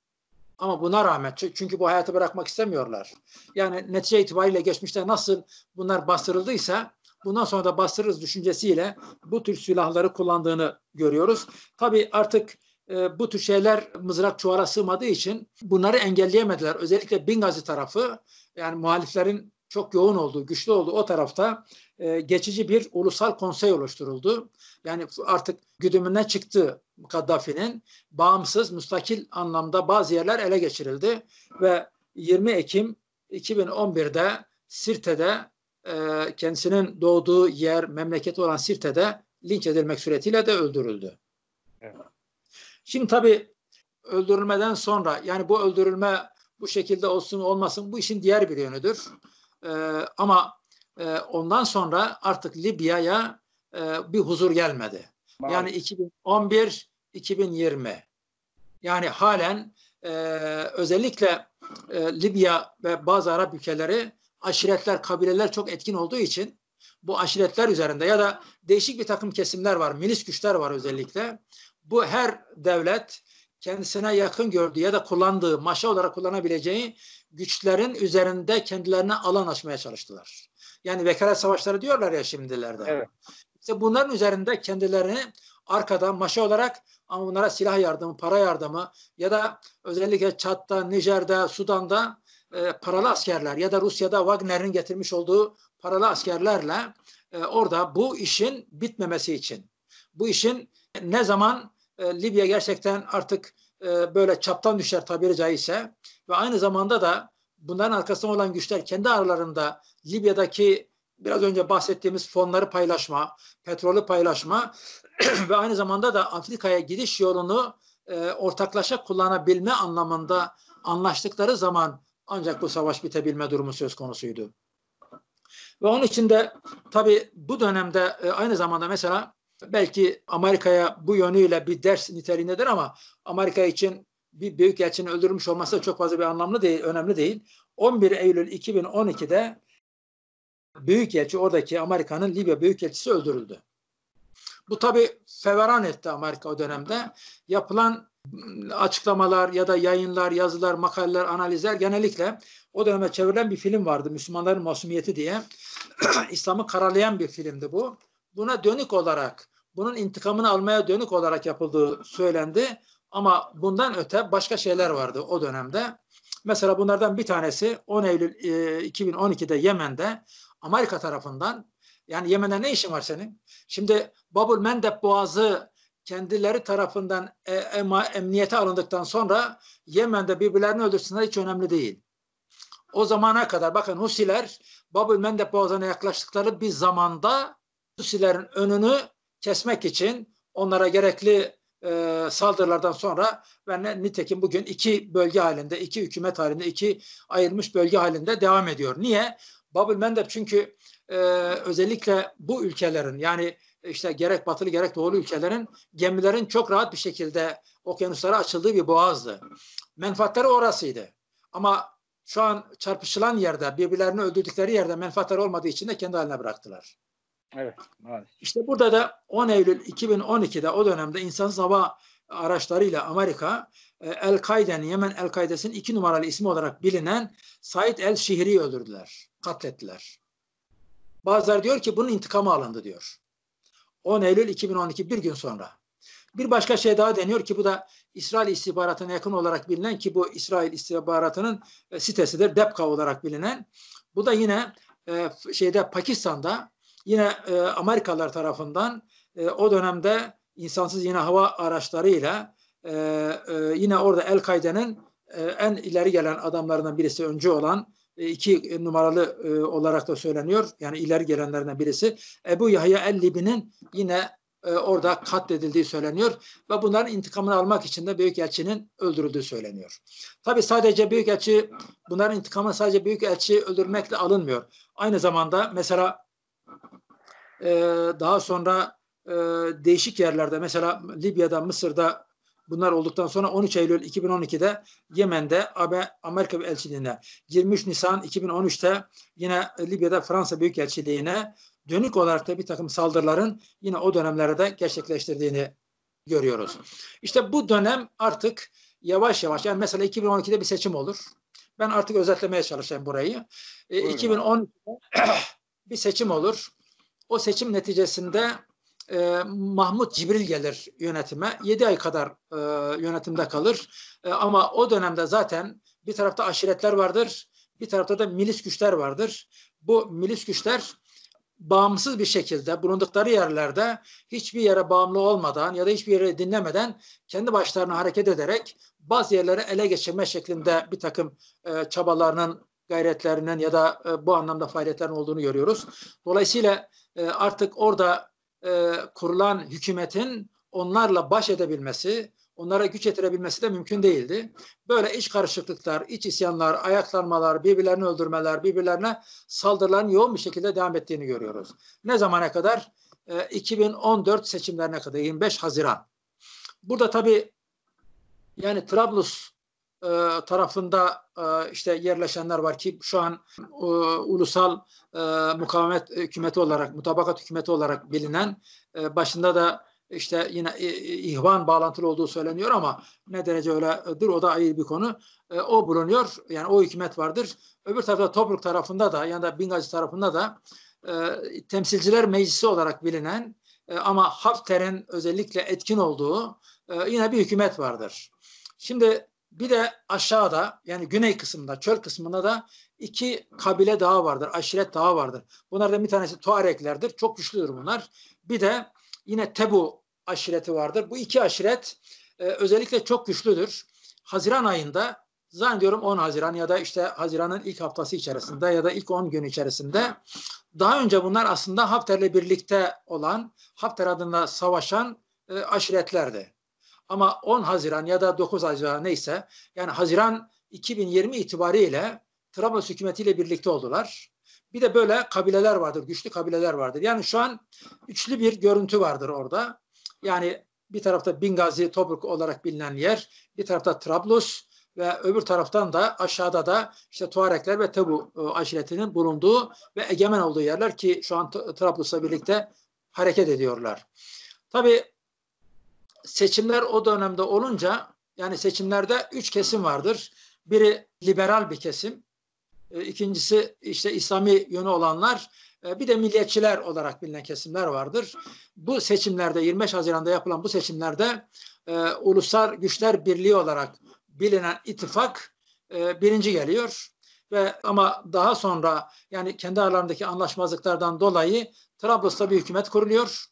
ama buna rağmen çünkü bu hayatı bırakmak istemiyorlar. Yani netice itibariyle geçmişte nasıl bunlar bastırıldıysa bundan sonra da bastırırız düşüncesiyle bu tür silahları kullandığını görüyoruz. Tabii artık e, bu tür şeyler mızrak çuvala sığmadığı için bunları engelleyemediler. Özellikle Bingazi tarafı yani muhaliflerin çok yoğun olduğu, güçlü olduğu o tarafta e, geçici bir ulusal konsey oluşturuldu. Yani artık güdümünden çıktı Kaddafi'nin bağımsız, müstakil anlamda bazı yerler ele geçirildi ve yirmi Ekim iki bin on birde Sirte'de e, kendisinin doğduğu yer, memleketi olan Sirte'de linç edilmek suretiyle de öldürüldü. Evet. Şimdi tabii öldürülmeden sonra yani bu öldürülme bu şekilde olsun olmasın bu işin diğer bir yönüdür. Ee, ama e, ondan sonra artık Libya'ya e, bir huzur gelmedi. Maalesef. Yani iki bin on bir iki bin yirmi yani halen e, özellikle e, Libya ve bazı Arap ülkeleri aşiretler, kabileler çok etkin olduğu için bu aşiretler üzerinde ya da değişik bir takım kesimler var, milis güçler var özellikle. Bu her devlet kendisine yakın gördüğü ya da kullandığı, maşa olarak kullanabileceği güçlerin üzerinde kendilerine alan açmaya çalıştılar. Yani vekalet savaşları diyorlar ya şimdilerde. Evet. İşte bunların üzerinde kendilerini arkada maşa olarak ama bunlara silah yardımı, para yardımı ya da özellikle Çad'da, Nijer'de, Sudan'da e, paralı askerler ya da Rusya'da Wagner'in getirmiş olduğu paralı askerlerle e, orada bu işin bitmemesi için, bu işin ne zaman e, Libya gerçekten artık e, böyle çaptan düşer tabiri caizse ve aynı zamanda da bunların arkasında olan güçler kendi aralarında Libya'daki biraz önce bahsettiğimiz fonları paylaşma, petrolü paylaşma ve aynı zamanda da Afrika'ya gidiş yolunu e, ortaklaşa kullanabilme anlamında anlaştıkları zaman ancak bu savaş bitebilme durumu söz konusuydu. Ve onun için de tabii bu dönemde e, aynı zamanda mesela belki Amerika'ya bu yönüyle bir ders niteliğindedir ama Amerika için bir büyükelçinin öldürülmüş olması da çok fazla bir anlamlı değil, önemli değil. on bir Eylül iki bin on iki'de büyükelçi, oradaki Amerika'nın Libya büyükelçisi öldürüldü. Bu tabii feveran etti Amerika o dönemde. Yapılan açıklamalar ya da yayınlar, yazılar, makaleler, analizler genellikle o döneme çevrilen bir film vardı. Müslümanların Masumiyeti diye. İslam'ı karalayan bir filmdi bu. Buna dönük olarak, bunun intikamını almaya dönük olarak yapıldığı söylendi. Ama bundan öte başka şeyler vardı o dönemde. Mesela bunlardan bir tanesi on Eylül iki bin on iki'de Yemen'de Amerika tarafından, yani Yemen'de ne işin var senin? Şimdi Babul Mendeb Boğazı kendileri tarafından e, ema, emniyete alındıktan sonra Yemen'de birbirlerini öldürsünler hiç önemli değil. O zamana kadar bakın Husiler Babul Mendeb Boğazı'na yaklaştıkları bir zamanda Husilerin önünü kesmek için onlara gerekli e, saldırılardan sonra ve ne, nitekim bugün iki bölge halinde, iki hükümet halinde, iki ayrılmış bölge halinde devam ediyor. Niye? Babul Mendeb çünkü e, özellikle bu ülkelerin, yani işte gerek batılı gerek doğulu ülkelerin gemilerin çok rahat bir şekilde okyanuslara açıldığı bir boğazdı. Menfaatleri orasıydı. Ama şu an çarpışılan yerde, birbirlerini öldürdükleri yerde menfaatleri olmadığı için de kendi haline bıraktılar. Evet, maalesef. İşte burada da on Eylül iki bin on iki'de o dönemde insansız hava araçlarıyla Amerika El-Kaide'nin, Yemen El-Kaide'sinin iki numaralı ismi olarak bilinen Said el-Şihri'yi öldürdüler, katlettiler. Bazıları diyor ki bunun intikamı alındı diyor. on Eylül iki bin on iki, bir gün sonra. Bir başka şey daha deniyor ki bu da İsrail istihbaratına yakın olarak bilinen, ki bu İsrail istihbaratının sitesidir, Depka olarak bilinen. Bu da yine e, şeyde Pakistan'da yine e, Amerikalılar tarafından e, o dönemde insansız yine hava araçlarıyla e, e, yine orada El-Kaide'nin e, en ileri gelen adamlarından birisi, öncü olan e, iki numaralı e, olarak da söyleniyor. Yani ileri gelenlerden birisi Ebu Yahya el-Libi'nin yine e, orada katledildiği söyleniyor ve bunların intikamını almak için de Büyükelçinin öldürüldüğü söyleniyor. Tabi sadece Büyükelçi, bunların intikamı sadece Büyükelçi öldürmekle alınmıyor. Aynı zamanda mesela e, daha sonra e, değişik yerlerde, mesela Libya'da, Mısır'da bunlar olduktan sonra on üç Eylül iki bin on iki'de Yemen'de Amerika Elçiliğine, yirmi üç Nisan iki bin on üç'te yine Libya'da Fransa Büyükelçiliğine dönük olarak da bir takım saldırıların yine o dönemlerde gerçekleştirdiğini görüyoruz. İşte bu dönem artık yavaş yavaş, yani mesela iki bin on iki'de bir seçim olur. Ben artık özetlemeye çalışayım burayı. E, iki bin on iki'de bir seçim olur. O seçim neticesinde e, Mahmut Cibril gelir yönetime. yedi ay kadar e, yönetimde kalır. E, ama o dönemde zaten bir tarafta aşiretler vardır, bir tarafta da milis güçler vardır. Bu milis güçler bağımsız bir şekilde bulundukları yerlerde hiçbir yere bağımlı olmadan ya da hiçbir yere dinlemeden kendi başlarına hareket ederek bazı yerleri ele geçirme şeklinde bir takım e, çabalarının, gayretlerinin ya da e, bu anlamda faaliyetlerin olduğunu görüyoruz. Dolayısıyla e, artık orada e, kurulan hükümetin onlarla baş edebilmesi, onlara güç yetirebilmesi de mümkün değildi. Böyle iç karışıklıklar, iç isyanlar, ayaklanmalar, birbirlerini öldürmeler, birbirlerine saldırıların yoğun bir şekilde devam ettiğini görüyoruz. Ne zamana kadar? E, iki bin on dört seçimlerine kadar, yirmi beş Haziran. Burada tabii yani Trablus e, tarafında e, işte yerleşenler var ki şu an e, ulusal e, mukavemet hükümeti olarak, mutabakat hükümeti olarak bilinen, e, başında da işte yine ihvan bağlantılı olduğu söyleniyor ama ne derece öyledir o da ayrı bir konu. E, o bulunuyor. Yani o hükümet vardır. Öbür tarafta Tobruk tarafında da ya da Bingazi tarafında da e, temsilciler meclisi olarak bilinen e, ama Hafter'in özellikle etkin olduğu e, yine bir hükümet vardır. Şimdi bir de aşağıda, yani güney kısmında, çöl kısmında da iki kabile daha vardır. Aşiret daha vardır. Bunlardan bir tanesi Tuareklerdir. Çok güçlüdür bunlar. Bir de yine Tebu aşireti vardır. Bu iki aşiret e, özellikle çok güçlüdür. Haziran ayında, zannediyorum on Haziran ya da işte Haziran'ın ilk haftası içerisinde ya da ilk on gün içerisinde, daha önce bunlar aslında Hafter'le birlikte olan, Hafter adına savaşan e, aşiretlerdi. Ama on Haziran ya da dokuz Haziran neyse, yani Haziran iki bin yirmi itibariyle Trablus hükümetiyle birlikte oldular. Bir de böyle kabileler vardır, güçlü kabileler vardır. Yani şu an üçlü bir görüntü vardır orada. Yani bir tarafta Bingazi, Tobruk olarak bilinen yer, bir tarafta Trablus, ve öbür taraftan da aşağıda da işte Tuarekler ve Tebu e, aşiretinin bulunduğu ve egemen olduğu yerler ki şu an Trablus'la birlikte hareket ediyorlar. Tabii seçimler o dönemde olunca, yani seçimlerde üç kesim vardır. Biri liberal bir kesim, e, ikincisi işte İslami yönü olanlar, e, bir de milliyetçiler olarak bilinen kesimler vardır. Bu seçimlerde, yirmi beş Haziran'da yapılan bu seçimlerde e, Ulusal Güçler Birliği olarak bilinen ittifak e, birinci geliyor. Ve ama daha sonra yani kendi aralarındaki anlaşmazlıklardan dolayı Trablus'ta bir hükümet kuruluyor.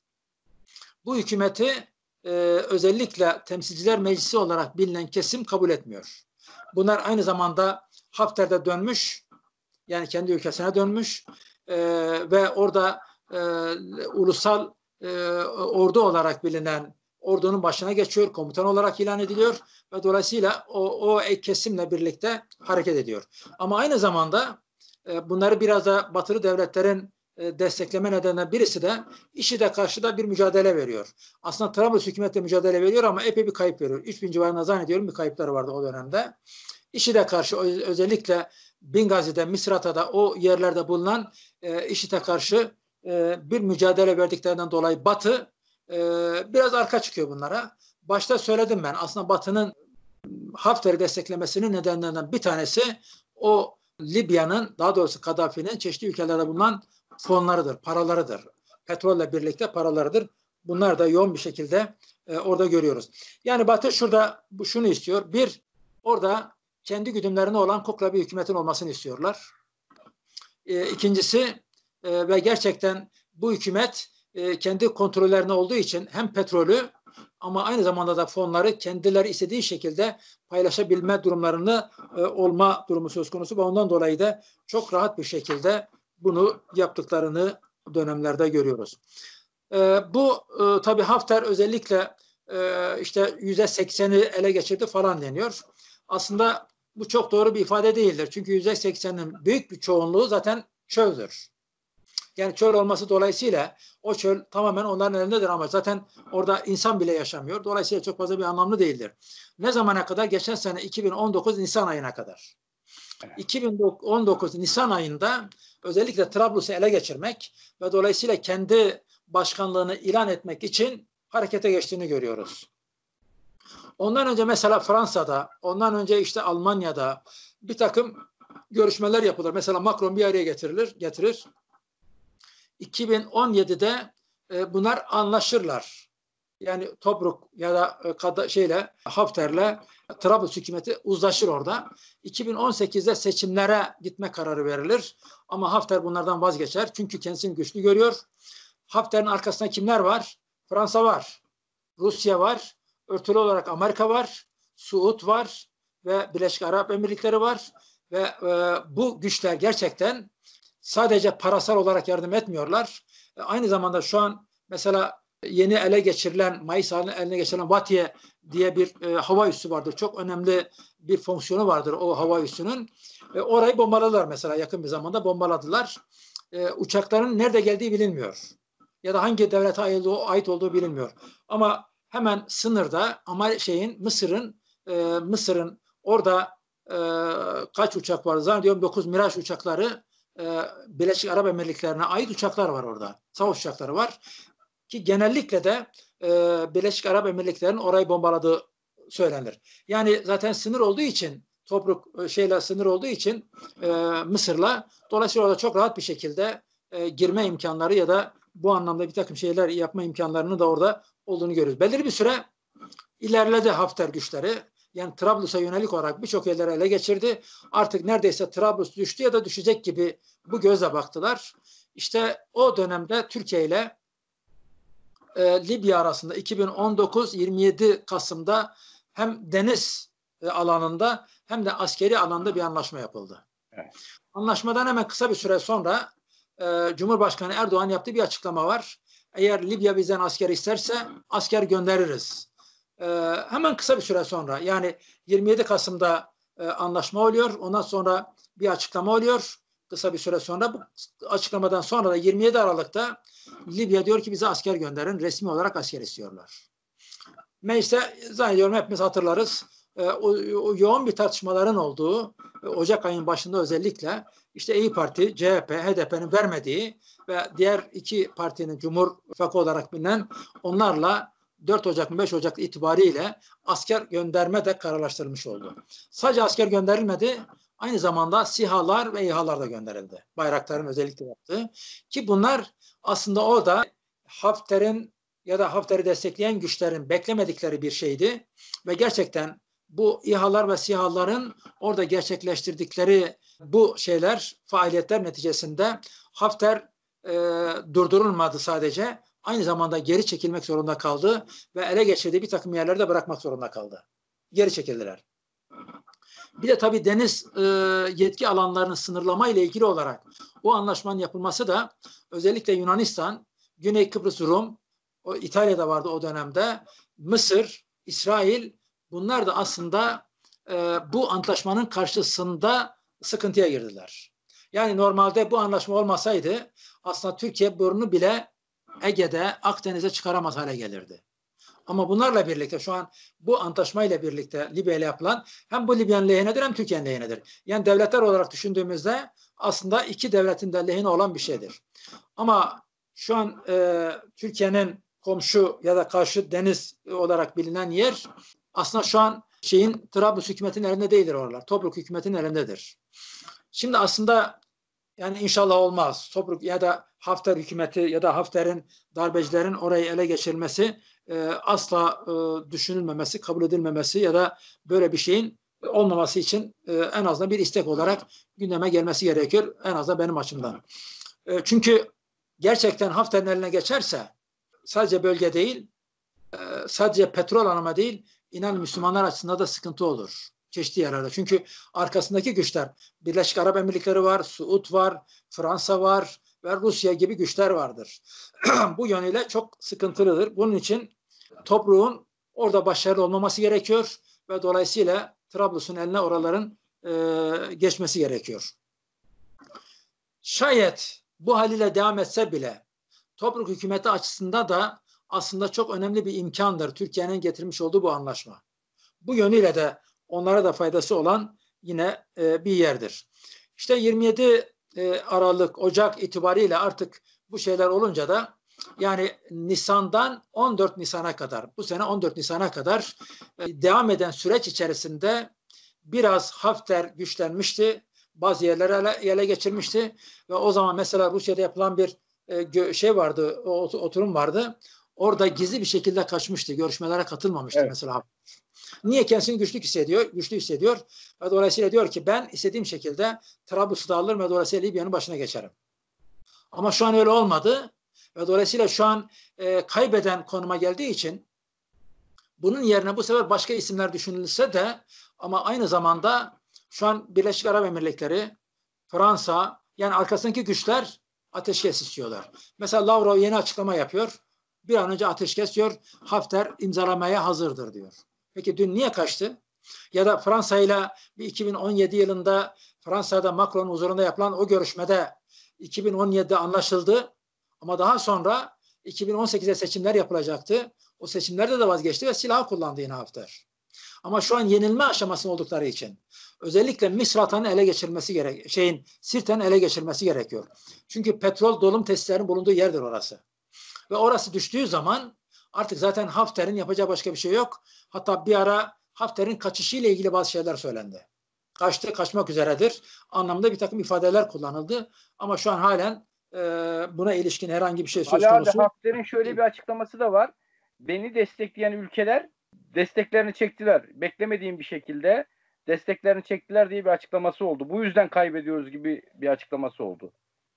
Bu hükümeti e, özellikle Temsilciler Meclisi olarak bilinen kesim kabul etmiyor. Bunlar aynı zamanda Hafter'de dönmüş, yani kendi ülkesine dönmüş e, ve orada e, ulusal e, ordu olarak bilinen ordunun başına geçiyor, komutan olarak ilan ediliyor ve dolayısıyla o, o kesimle birlikte hareket ediyor. Ama aynı zamanda e, bunları biraz da batılı devletlerin e, destekleme nedeninden birisi de IŞİD'e karşı da bir mücadele veriyor. Aslında Trablus hükümetle mücadele veriyor ama epey bir kayıp veriyor. üç bin civarında zannediyorum bir kayıpları vardı o dönemde. IŞİD'e karşı özellikle Bingazi'de, Misrat'ta o yerlerde bulunan e, IŞİD'e karşı e, bir mücadele verdiklerinden dolayı Batı e, biraz arka çıkıyor bunlara. Başta söyledim ben, aslında Batı'nın Hafter'i desteklemesinin nedenlerinden bir tanesi o Libya'nın, daha doğrusu Kaddafi'nin çeşitli ülkelerde bulunan fonlarıdır, paralarıdır. Petrolle birlikte paralarıdır. Bunlar da yoğun bir şekilde e, orada görüyoruz. Yani Batı şurada şunu istiyor. Bir, orada kendi güdümlerine olan kukla bir hükümetin olmasını istiyorlar. E, ikincisi e, ve gerçekten bu hükümet e, kendi kontrollerine olduğu için hem petrolü ama aynı zamanda da fonları kendileri istediği şekilde paylaşabilme durumlarını e, olma durumu söz konusu ve ondan dolayı da çok rahat bir şekilde bunu yaptıklarını dönemlerde görüyoruz. E, bu e, tabii Hafter özellikle e, işte yüzde sekseni ele geçirdi falan deniyor. Aslında bu çok doğru bir ifade değildir. Çünkü yüzde seksenin büyük bir çoğunluğu zaten çöldür. Yani çöl olması dolayısıyla o çöl tamamen onların elindedir ama zaten orada insan bile yaşamıyor. Dolayısıyla çok fazla bir anlamlı değildir. Ne zamana kadar? Geçen sene iki bin on dokuz Nisan ayına kadar. iki bin on dokuz Nisan ayında özellikle Trablus'u ele geçirmek ve dolayısıyla kendi başkanlığını ilan etmek için harekete geçtiğini görüyoruz. Ondan önce mesela Fransa'da, ondan önce işte Almanya'da bir takım görüşmeler yapılır. Mesela Macron bir araya getirilir, getirir. iki bin on yedide e, bunlar anlaşırlar. Yani Tobruk ya da e, şeyle Hafter'le Trablus hükümeti uzlaşır orada. iki bin on sekizde seçimlere gitme kararı verilir. Ama Hafter bunlardan vazgeçer. Çünkü kendisini güçlü görüyor. Hafter'in arkasında kimler var? Fransa var. Rusya var. Örtülü olarak Amerika var. Suud var. Ve Birleşik Arap Emirlikleri var. Ve e, bu güçler gerçekten sadece parasal olarak yardım etmiyorlar. E, aynı zamanda şu an mesela yeni ele geçirilen, Mayıs ayında eline geçirilen Vatiye diye bir e, hava üssü vardır. Çok önemli bir fonksiyonu vardır o hava üssünün. E, orayı bombaladılar mesela, yakın bir zamanda bombaladılar. E, uçakların nerede geldiği bilinmiyor. Ya da hangi devlete ait olduğu, ait olduğu bilinmiyor. Ama hemen sınırda ama şeyin Mısır'ın e, Mısır'ın orada e, kaç uçak var? Zannediyorum dokuz Miraç uçakları, e, Birleşik Arap Emirlikleri'ne ait uçaklar var orada. Savaş uçakları var. Ki genellikle de e, Birleşik Arap Emirlikleri'nin orayı bombaladığı söylenir. Yani zaten sınır olduğu için, Tobruk şeyle sınır olduğu için e, Mısır'la, dolayısıyla orada çok rahat bir şekilde e, girme imkanları ya da bu anlamda bir takım şeyler yapma imkanlarını da orada olduğunu görüyoruz. Belirli bir süre ilerledi Hafter güçleri. Yani Trablus'a yönelik olarak birçok yerleri ele geçirdi. Artık neredeyse Trablus düştü ya da düşecek gibi bu gözle baktılar. İşte o dönemde Türkiye ile e, Libya arasında iki bin on dokuz yirmi yedi Kasım'da hem deniz e, alanında hem de askeri alanda bir anlaşma yapıldı. Evet. Anlaşmadan hemen kısa bir süre sonra e, Cumhurbaşkanı Erdoğan yaptığı bir açıklama var. Eğer Libya bizden asker isterse asker göndeririz. Ee, hemen kısa bir süre sonra, yani yirmi yedi Kasım'da e, anlaşma oluyor. Ondan sonra bir açıklama oluyor. Kısa bir süre sonra, bu açıklamadan sonra da yirmi yedi Aralık'ta Libya diyor ki bize asker gönderin. Resmi olarak asker istiyorlar. Mecliste zannediyorum hepimiz hatırlarız. e, o, o yoğun bir tartışmaların olduğu e, Ocak ayının başında özellikle işte İYİ Parti, C H P, H D P'nin vermediği ve diğer iki partinin Cumhur İttifakı olarak bilinen onlarla dört Ocak beş Ocak itibariyle asker gönderme de kararlaştırılmış oldu. Sadece asker gönderilmedi, aynı zamanda SİHA'lar ve İHA'lar da gönderildi. Bayraktar'ın özellikle yaptığı. Ki bunlar aslında orada Hafter'in ya da Hafter'i destekleyen güçlerin beklemedikleri bir şeydi. Ve gerçekten bu İHA'lar ve SİHA'ların orada gerçekleştirdikleri bu şeyler, faaliyetler neticesinde Hafter e, durdurulmadı sadece. Aynı zamanda geri çekilmek zorunda kaldı ve ele geçirdiği bir takım yerleri de bırakmak zorunda kaldı. Geri çekildiler. Bir de tabii deniz e, yetki alanlarını sınırlama ile ilgili olarak o anlaşmanın yapılması da özellikle Yunanistan, Güney Kıbrıs Rum, o İtalya'da vardı o dönemde, Mısır, İsrail, bunlar da aslında e, bu antlaşmanın karşısında sıkıntıya girdiler. Yani normalde bu anlaşma olmasaydı aslında Türkiye burnu bile Ege'de, Akdeniz'e çıkaramaz hale gelirdi. Ama bunlarla birlikte şu an bu antlaşmayla birlikte Libya ile yapılan hem bu Libya'nın lehinedir hem Türkiye'nin lehinedir. Yani devletler olarak düşündüğümüzde aslında iki devletin de lehine olan bir şeydir. Ama şu an e, Türkiye'nin komşu ya da karşı deniz olarak bilinen yer aslında şu an şeyin Trablus hükümetinin elinde değildir oralar. Tobruk hükümetinin elindedir. Şimdi aslında yani inşallah olmaz. Tobruk ya da Hafter hükümeti ya da Hafter'in darbecilerin orayı ele geçirmesi e, asla e, düşünülmemesi, kabul edilmemesi ya da böyle bir şeyin olmaması için e, en azından bir istek olarak gündeme gelmesi gerekiyor. En azından benim açımdan. E, çünkü gerçekten Hafter'in eline geçerse sadece bölge değil, e, sadece petrol anlamı değil, inan Müslümanlar açısından da sıkıntı olur. Çeşitli yerlerde. Çünkü arkasındaki güçler, Birleşik Arap Emirlikleri var, Suud var, Fransa var ve Rusya gibi güçler vardır. Bu yönüyle çok sıkıntılıdır. Bunun için Tobruk'un orada başarılı olmaması gerekiyor ve dolayısıyla Trablus'un eline oraların e, geçmesi gerekiyor. Şayet bu haliyle devam etse bile Tobruk hükümeti açısından da aslında çok önemli bir imkandır Türkiye'nin getirmiş olduğu bu anlaşma. Bu yönüyle de onlara da faydası olan yine e, bir yerdir. İşte yirmi yedi e, Aralık, Ocak itibariyle artık bu şeyler olunca da yani Nisan'dan on dört Nisan'a kadar, bu sene on dört Nisan'a kadar e, devam eden süreç içerisinde biraz Hafter güçlenmişti. Bazı yerlere ele, ele geçirmişti ve o zaman mesela Rusya'da yapılan bir e, şey vardı, oturum vardı. Orada gizli bir şekilde kaçmıştı. Görüşmelere katılmamıştı evet. Mesela. Niye? Kendisini güçlü hissediyor, güçlü hissediyor ve dolayısıyla diyor ki ben istediğim şekilde Trablus'u da alırım ve dolayısıyla Libya'nın başına geçerim. Ama şu an öyle olmadı ve dolayısıyla şu an e, kaybeden konuma geldiği için bunun yerine bu sefer başka isimler düşünülse de ama aynı zamanda şu an Birleşik Arap Emirlikleri, Fransa yani arkasındaki güçler ateşkes istiyorlar. Mesela Lavrov yeni açıklama yapıyor. Bir an önce ateşkes diyor. Hafter imzalamaya hazırdır diyor. Peki dün niye kaçtı? Ya da Fransa ile iki bin on yedi yılında Fransa'da Macron'un huzurunda yapılan o görüşmede iki bin on yedide anlaşıldı. Ama daha sonra iki bin on sekizde seçimler yapılacaktı. O seçimlerde de vazgeçti ve silah kullandı yine Hafter. Ama şu an yenilme aşamasında oldukları için özellikle Misrat'ın ele geçirmesi gerek, şeyin Sirte'nin ele geçirmesi gerekiyor. Çünkü petrol dolum tesislerinin bulunduğu yerdir orası. Ve orası düştüğü zaman artık zaten Hafter'in yapacağı başka bir şey yok. Hatta bir ara Hafter'in kaçışıyla ilgili bazı şeyler söylendi. Kaçtı, kaçmak üzeredir anlamında bir takım ifadeler kullanıldı. Ama şu an halen e, buna ilişkin herhangi bir şey söz konusu. Hafter'in şöyle bir açıklaması da var. Beni destekleyen ülkeler desteklerini çektiler. Beklemediğim bir şekilde desteklerini çektiler diye bir açıklaması oldu. Bu yüzden kaybediyoruz gibi bir açıklaması oldu.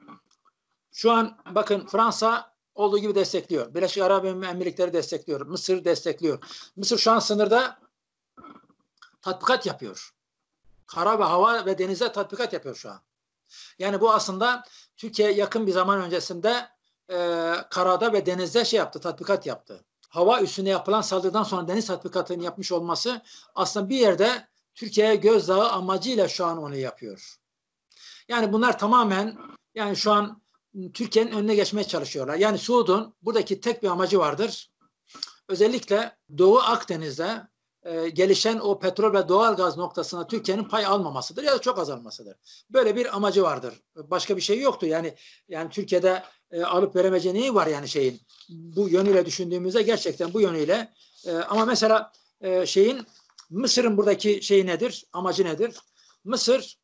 Şu an bakın Fransa olduğu gibi destekliyor. Birleşik Arap Emirlikleri destekliyor. Mısır destekliyor. Mısır şu an sınırda tatbikat yapıyor. Kara ve hava ve denize tatbikat yapıyor şu an. Yani bu aslında Türkiye yakın bir zaman öncesinde e, karada ve denizde şey yaptı, tatbikat yaptı. Hava üssüne yapılan saldırıdan sonra deniz tatbikatını yapmış olması aslında bir yerde Türkiye'ye gözdağı amacıyla şu an onu yapıyor. Yani bunlar tamamen yani şu an Türkiye'nin önüne geçmeye çalışıyorlar. Yani Suud'un buradaki tek bir amacı vardır. Özellikle Doğu Akdeniz'de e, gelişen o petrol ve doğal gaz noktasına Türkiye'nin pay almamasıdır ya da çok azalmasıdır. Böyle bir amacı vardır. Başka bir şey yoktu. Yani yani Türkiye'de e, alıp veremeyeceği neyi var yani şeyin? Bu yönüyle düşündüğümüzde gerçekten bu yönüyle e, ama mesela e, şeyin Mısır'ın buradaki şeyi nedir? Amacı nedir? Mısır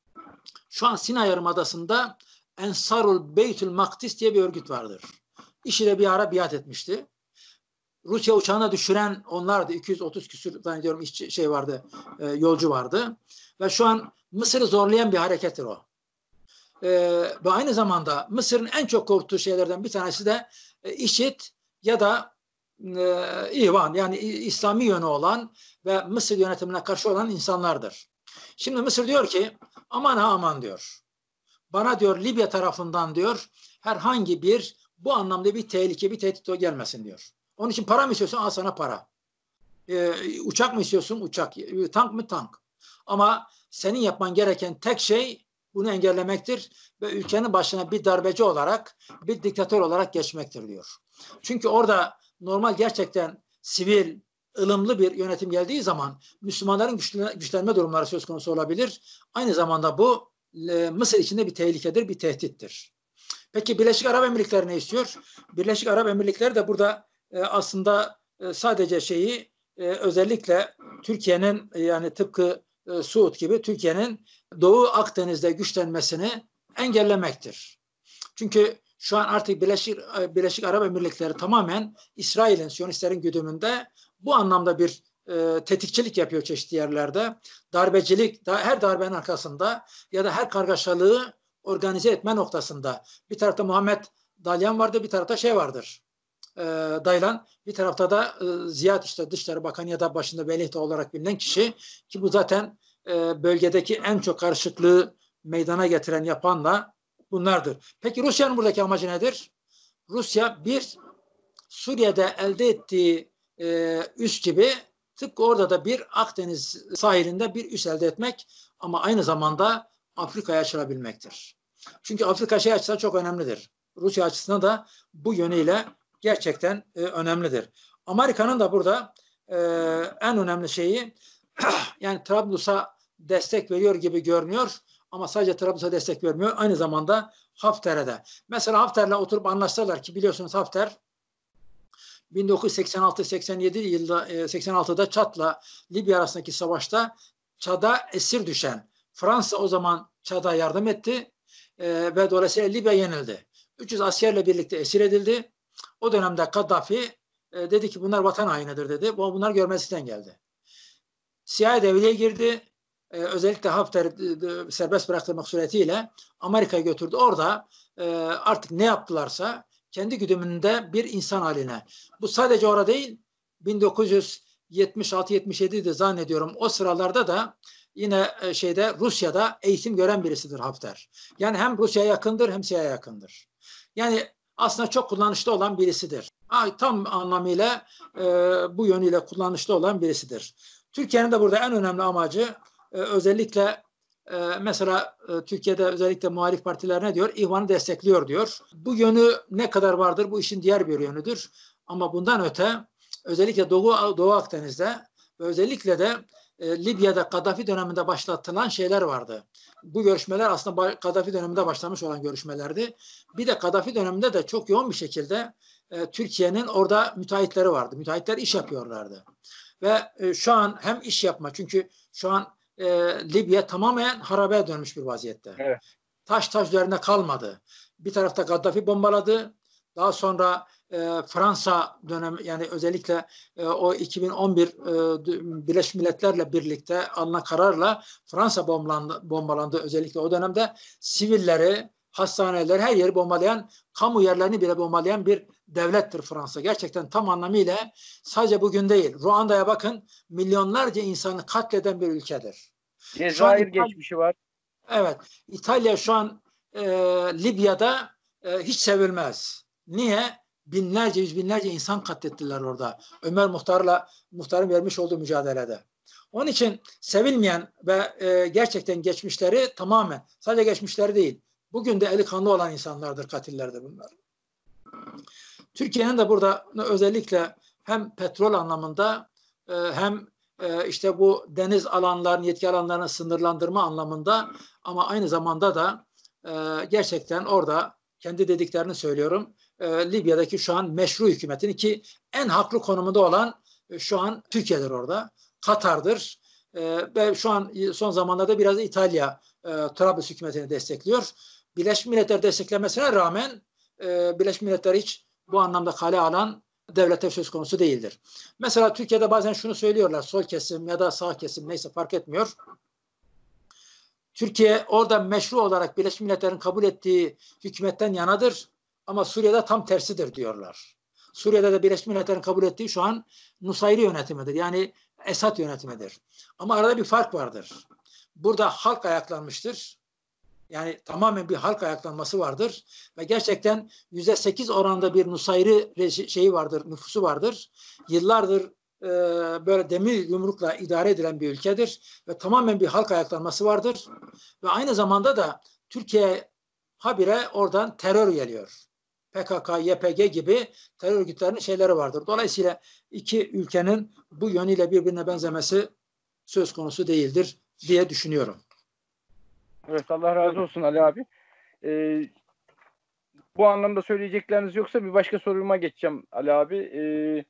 şu an Sinay Yarımadası'nda Ensarul Beytül Makdis diye bir örgüt vardır. İşi de bir ara biat etmişti. Rusya uçağına düşüren onlardı. iki yüz otuz küsur zannediyorum işçi şey vardı, e, yolcu vardı. Ve şu an Mısır'ı zorlayan bir harekettir o. E, ve aynı zamanda Mısır'ın en çok korktuğu şeylerden bir tanesi de e, IŞİD ya da e, İvan yani İslami yönü olan ve Mısır yönetimine karşı olan insanlardır. Şimdi Mısır diyor ki aman ha aman diyor. Bana diyor Libya tarafından diyor herhangi bir bu anlamda bir tehlike, bir tehdit o gelmesin diyor. Onun için para mı istiyorsun? Al sana para. Ee, uçak mı istiyorsun? Uçak. Ee, tank mı? Tank. Ama senin yapman gereken tek şey bunu engellemektir ve ülkenin başına bir darbeci olarak, bir diktatör olarak geçmektir diyor. Çünkü orada normal gerçekten sivil, ılımlı bir yönetim geldiği zaman Müslümanların güçlenme durumları söz konusu olabilir. Aynı zamanda bu Mısır içinde bir tehlikedir, bir tehdittir. Peki Birleşik Arap Emirlikleri ne istiyor? Birleşik Arap Emirlikleri de burada e, aslında e, sadece şeyi e, özellikle Türkiye'nin e, yani tıpkı e, Suud gibi Türkiye'nin Doğu Akdeniz'de güçlenmesini engellemektir. Çünkü şu an artık Birleşik, Birleşik Arap Emirlikleri tamamen İsrail'in, Siyonistlerin güdümünde bu anlamda bir e, tetikçilik yapıyor çeşitli yerlerde. Darbecilik, da, her darbenin arkasında ya da her kargaşalığı organize etme noktasında. Bir tarafta Muhammed Dalyan vardır, bir tarafta şey vardır. E, Daylan, bir tarafta da e, Ziyad işte Dışişleri Bakanı ya da başında Velihte olarak bilinen kişi ki bu zaten e, bölgedeki en çok karışıklığı meydana getiren yapan da bunlardır. Peki Rusya'nın buradaki amacı nedir? Rusya bir Suriye'de elde ettiği e, üs gibi tıpkı orada da bir Akdeniz sahilinde bir üs elde etmek ama aynı zamanda Afrika'ya açılabilmektir. Çünkü Afrika şey açısından çok önemlidir. Rusya açısından da bu yönüyle gerçekten e, önemlidir. Amerika'nın da burada e, en önemli şeyi yani Trablus'a destek veriyor gibi görünüyor ama sadece Trablus'a destek vermiyor. Aynı zamanda Hafter'e de. Mesela Hafter'le oturup anlaştılar ki biliyorsunuz Hafter bin dokuz yüz seksen altı seksen yedi yılda seksen altıda Çad'la Libya arasındaki savaşta Çad'a esir düşen Fransa o zaman Çad'a yardım etti e, ve dolayısıyla Libya yenildi. üç yüz askerle birlikte esir edildi. O dönemde Kaddafi e, dedi ki bunlar vatan hainidir dedi. Bunlar görmezlikten geldi. C I A devreye girdi. Ee, özellikle Hafter'i serbest bıraktırmak suretiyle Amerika'ya götürdü. Orada e, artık ne yaptılarsa kendi güdümünde bir insan haline. Bu sadece orada değil, bin dokuz yüz yetmiş altı yetmiş yedi'de zannediyorum o sıralarda da yine e, şeyde Rusya'da eğitim gören birisidir Hafter. Yani hem Rusya'ya yakındır hem C I A'ya yakındır. Yani aslında çok kullanışlı olan birisidir. Ha, tam anlamıyla e, bu yönüyle kullanışlı olan birisidir. Türkiye'nin de burada en önemli amacı e, özellikle e, mesela e, Türkiye'de özellikle muhalif partiler ne diyor? İhvan'ı destekliyor diyor. Bu yönü ne kadar vardır? Bu işin diğer bir yönüdür. Ama bundan öte özellikle Doğu, Doğu Akdeniz'de ve özellikle de e, Libya'da Kaddafi döneminde başlatılan şeyler vardı. Bu görüşmeler aslında Kaddafi döneminde başlamış olan görüşmelerdi. Bir de Kaddafi döneminde de çok yoğun bir şekilde e, Türkiye'nin orada müteahhitleri vardı. Müteahhitler iş yapıyorlardı. Ve e, şu an hem iş yapma çünkü şu an e, Libya tamamen harabeye dönmüş bir vaziyette. Evet. Taş taş üzerinde kalmadı. Bir tarafta Kaddafi bombaladı. Daha sonra e, Fransa dönemi yani özellikle e, o iki bin on bir e, Birleşmiş Milletler'le birlikte alınan kararla Fransa bombalandı, bombalandı özellikle o dönemde sivilleri, hastaneleri her yeri bombalayan, kamu yerlerini bile bombalayan bir devlettir Fransa. Gerçekten tam anlamıyla sadece bugün değil. Ruanda'ya bakın milyonlarca insanı katleden bir ülkedir. Cezayir geçmişi var. Evet. İtalya şu an e, Libya'da e, hiç sevilmez. Niye? Binlerce, yüz binlerce insan katlettiler orada. Ömer Muhtar'la Muhtar'ın vermiş olduğu mücadelede. Onun için sevilmeyen ve e, gerçekten geçmişleri tamamen, sadece geçmişleri değil, bugün de eli kanlı olan insanlardır, katillerdir bunlar. Türkiye'nin de burada özellikle hem petrol anlamında e, hem e, işte bu deniz alanlarının, yetki alanlarını sınırlandırma anlamında, ama aynı zamanda da e, gerçekten orada kendi dediklerini söylüyorum. E, Libya'daki şu an meşru hükümetin ki en haklı konumunda olan e, şu an Türkiye'dir orada. Katar'dır. E, ve şu an son zamanlarda biraz İtalya e, Trablus hükümetini destekliyor. Birleşmiş Milletler desteklemesine rağmen e, Birleşmiş Milletler hiç bu anlamda kale alan devletler söz konusu değildir. Mesela Türkiye'de bazen şunu söylüyorlar, sol kesim ya da sağ kesim neyse fark etmiyor. Türkiye orada meşru olarak Birleşmiş Milletler'in kabul ettiği hükümetten yanadır ama Suriye'de tam tersidir diyorlar. Suriye'de de Birleşmiş Milletler'in kabul ettiği şu an Nusayri yönetimidir. Yani Esad yönetimidir. Ama arada bir fark vardır. Burada halk ayaklanmıştır. Yani tamamen bir halk ayaklanması vardır ve gerçekten yüzde sekiz oranında bir Nusayri şeyi vardır, nüfusu vardır. Yıllardır e, böyle demir yumrukla idare edilen bir ülkedir ve tamamen bir halk ayaklanması vardır. Ve aynı zamanda da Türkiye habire oradan terör geliyor. P K K, Y P G gibi terör örgütlerinin şeyleri vardır. Dolayısıyla iki ülkenin bu yönüyle birbirine benzemesi söz konusu değildir diye düşünüyorum. Evet, Allah razı olsun Ali abi. Ee, bu anlamda söyleyecekleriniz yoksa bir başka soruma geçeceğim Ali abi. Ee,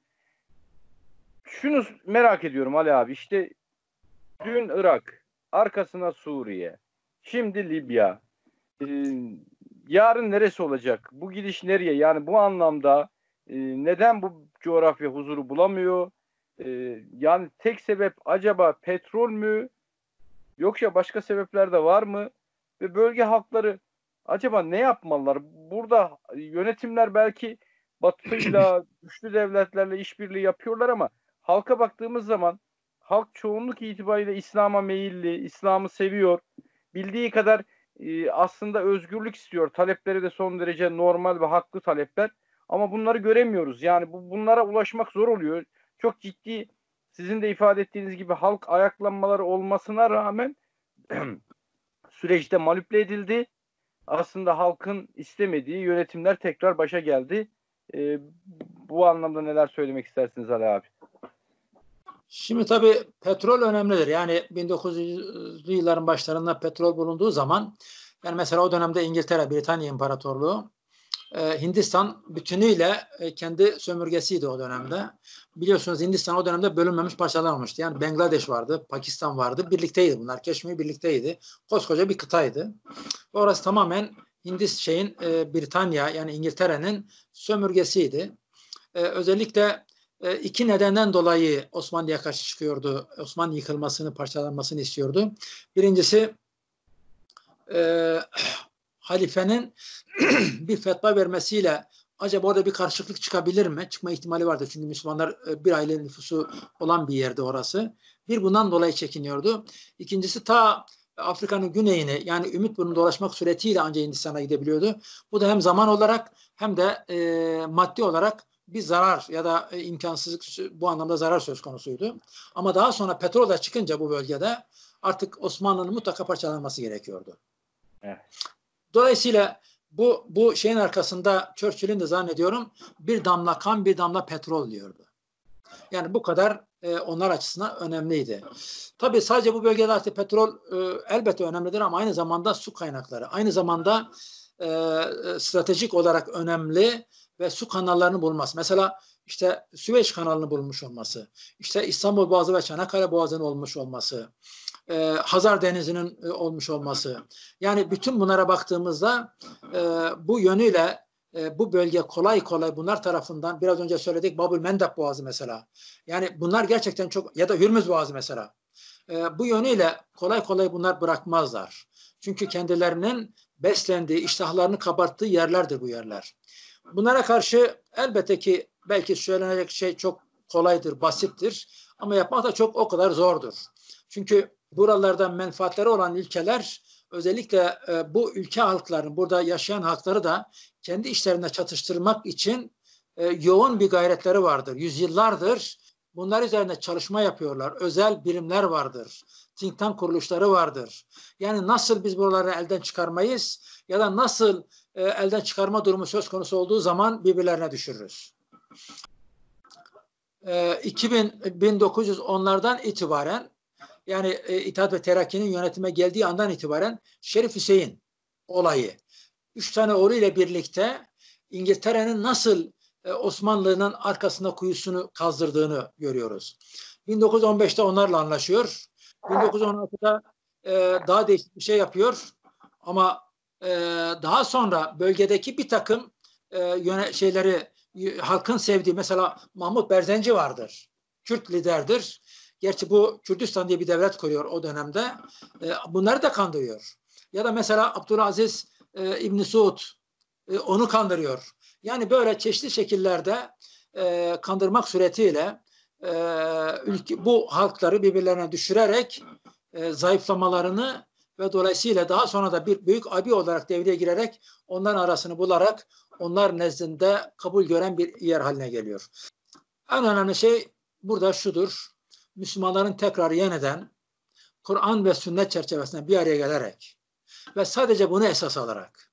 şunu merak ediyorum Ali abi. İşte dün Irak, arkasına Suriye, şimdi Libya. Ee, yarın neresi olacak? Bu gidiş nereye? Yani bu anlamda e, neden bu coğrafya huzuru bulamıyor? Ee, yani tek sebep acaba petrol mü? Yoksa başka sebepler de var mı? Ve bölge halkları acaba ne yapmalılar? Burada yönetimler belki Batı'yla, güçlü devletlerle işbirliği yapıyorlar ama halka baktığımız zaman halk çoğunluk itibariyle İslam'a meyilli, İslam'ı seviyor. Bildiği kadar e, aslında özgürlük istiyor. Talepleri de son derece normal ve haklı talepler. Ama bunları göremiyoruz. Yani bu, bunlara ulaşmak zor oluyor. Çok ciddi, sizin de ifade ettiğiniz gibi halk ayaklanmaları olmasına rağmen süreçte manipüle edildi. Aslında halkın istemediği yönetimler tekrar başa geldi. Ee, bu anlamda neler söylemek istersiniz Ali abi? Şimdi tabii petrol önemlidir. Yani bin dokuz yüzlü yılların başlarında petrol bulunduğu zaman, yani mesela o dönemde İngiltere, Britanya İmparatorluğu, Hindistan bütünüyle kendi sömürgesiydi o dönemde. Biliyorsunuz Hindistan o dönemde bölünmemiş parçalanmıştı. Yani Bangladeş vardı, Pakistan vardı. Birlikteydi bunlar. Keşmir birlikteydi. Koskoca bir kıtaydı. Orası tamamen Hindistan şeyin Britanya yani İngiltere'nin sömürgesiydi. Özellikle iki nedenden dolayı Osmanlı'ya karşı çıkıyordu. Osmanlı yıkılmasını, parçalanmasını istiyordu. Birincisi e, halifenin bir fetva vermesiyle acaba orada bir karışıklık çıkabilir mi? Çıkma ihtimali vardı. Çünkü Müslümanlar bir aile nüfusu olan bir yerde orası. Bir bundan dolayı çekiniyordu. İkincisi ta Afrika'nın güneyine yani Ümitburnu'nu dolaşmak suretiyle ancak Hindistan'a gidebiliyordu. Bu da hem zaman olarak hem de e, maddi olarak bir zarar ya da e, imkansızlık bu anlamda zarar söz konusuydu. Ama daha sonra petrol de çıkınca bu bölgede artık Osmanlı'nın mutlaka parçalanması gerekiyordu. Evet. Dolayısıyla bu bu şeyin arkasında Churchill'in de zannediyorum bir damla kan bir damla petrol diyordu. Yani bu kadar e, onlar açısından önemliydi. Tabii sadece bu bölgede artık petrol e, elbette önemlidir ama aynı zamanda su kaynakları, aynı zamanda e, stratejik olarak önemli ve su kanallarını bulması. Mesela işte Süveyş kanalını bulmuş olması, işte İstanbul Boğazı ve Çanakkale Boğazı'nın olmuş olması, e, Hazar Denizi'nin e, olmuş olması. Yani bütün bunlara baktığımızda e, bu yönüyle e, bu bölge kolay kolay bunlar tarafından biraz önce söyledik Babül Mendeb Boğazı mesela. Yani bunlar gerçekten çok ya da Hürmüz Boğazı mesela. E, bu yönüyle kolay kolay bunlar bırakmazlar. Çünkü kendilerinin beslendiği, iştahlarını kabarttığı yerlerdir bu yerler. Bunlara karşı elbette ki belki söylenecek şey çok kolaydır, basittir ama yapmak da çok o kadar zordur. Çünkü buralarda menfaatleri olan ülkeler özellikle e, bu ülke halklarını, burada yaşayan halkları da kendi işlerinde çatıştırmak için e, yoğun bir gayretleri vardır. Yüzyıllardır bunlar üzerinde çalışma yapıyorlar. Özel birimler vardır. Think tank kuruluşları vardır. Yani nasıl biz buraları elden çıkarmayız ya da nasıl e, elden çıkarma durumu söz konusu olduğu zaman birbirlerine düşürürüz. e, iki bin bin dokuz yüz onlardan itibaren, yani e, İttihat ve Terakki'nin yönetime geldiği andan itibaren Şerif Hüseyin olayı, üç tane oğlu ile birlikte İngiltere'nin nasıl e, Osmanlı'nın arkasında kuyusunu kazdırdığını görüyoruz. bin dokuz yüz on beşte onlarla anlaşıyor. bin dokuz yüz on altıda e, daha değişik bir şey yapıyor. Ama e, daha sonra bölgedeki bir takım e, yöne, şeyleri halkın sevdiği, mesela Mahmut Berzenci vardır. Kürt liderdir. Gerçi bu Kürdistan diye bir devlet kuruyor o dönemde. E, bunları da kandırıyor. Ya da mesela Abdülaziz e, İbn Suud e, onu kandırıyor. Yani böyle çeşitli şekillerde e, kandırmak suretiyle e, ülke, bu halkları birbirlerine düşürerek e, zayıflamalarını ve dolayısıyla daha sonra da bir büyük abi olarak devreye girerek onların arasını bularak onlar nezdinde kabul gören bir yer haline geliyor. En önemli şey burada şudur: Müslümanların tekrar yeniden Kur'an ve sünnet çerçevesinde bir araya gelerek ve sadece bunu esas alarak,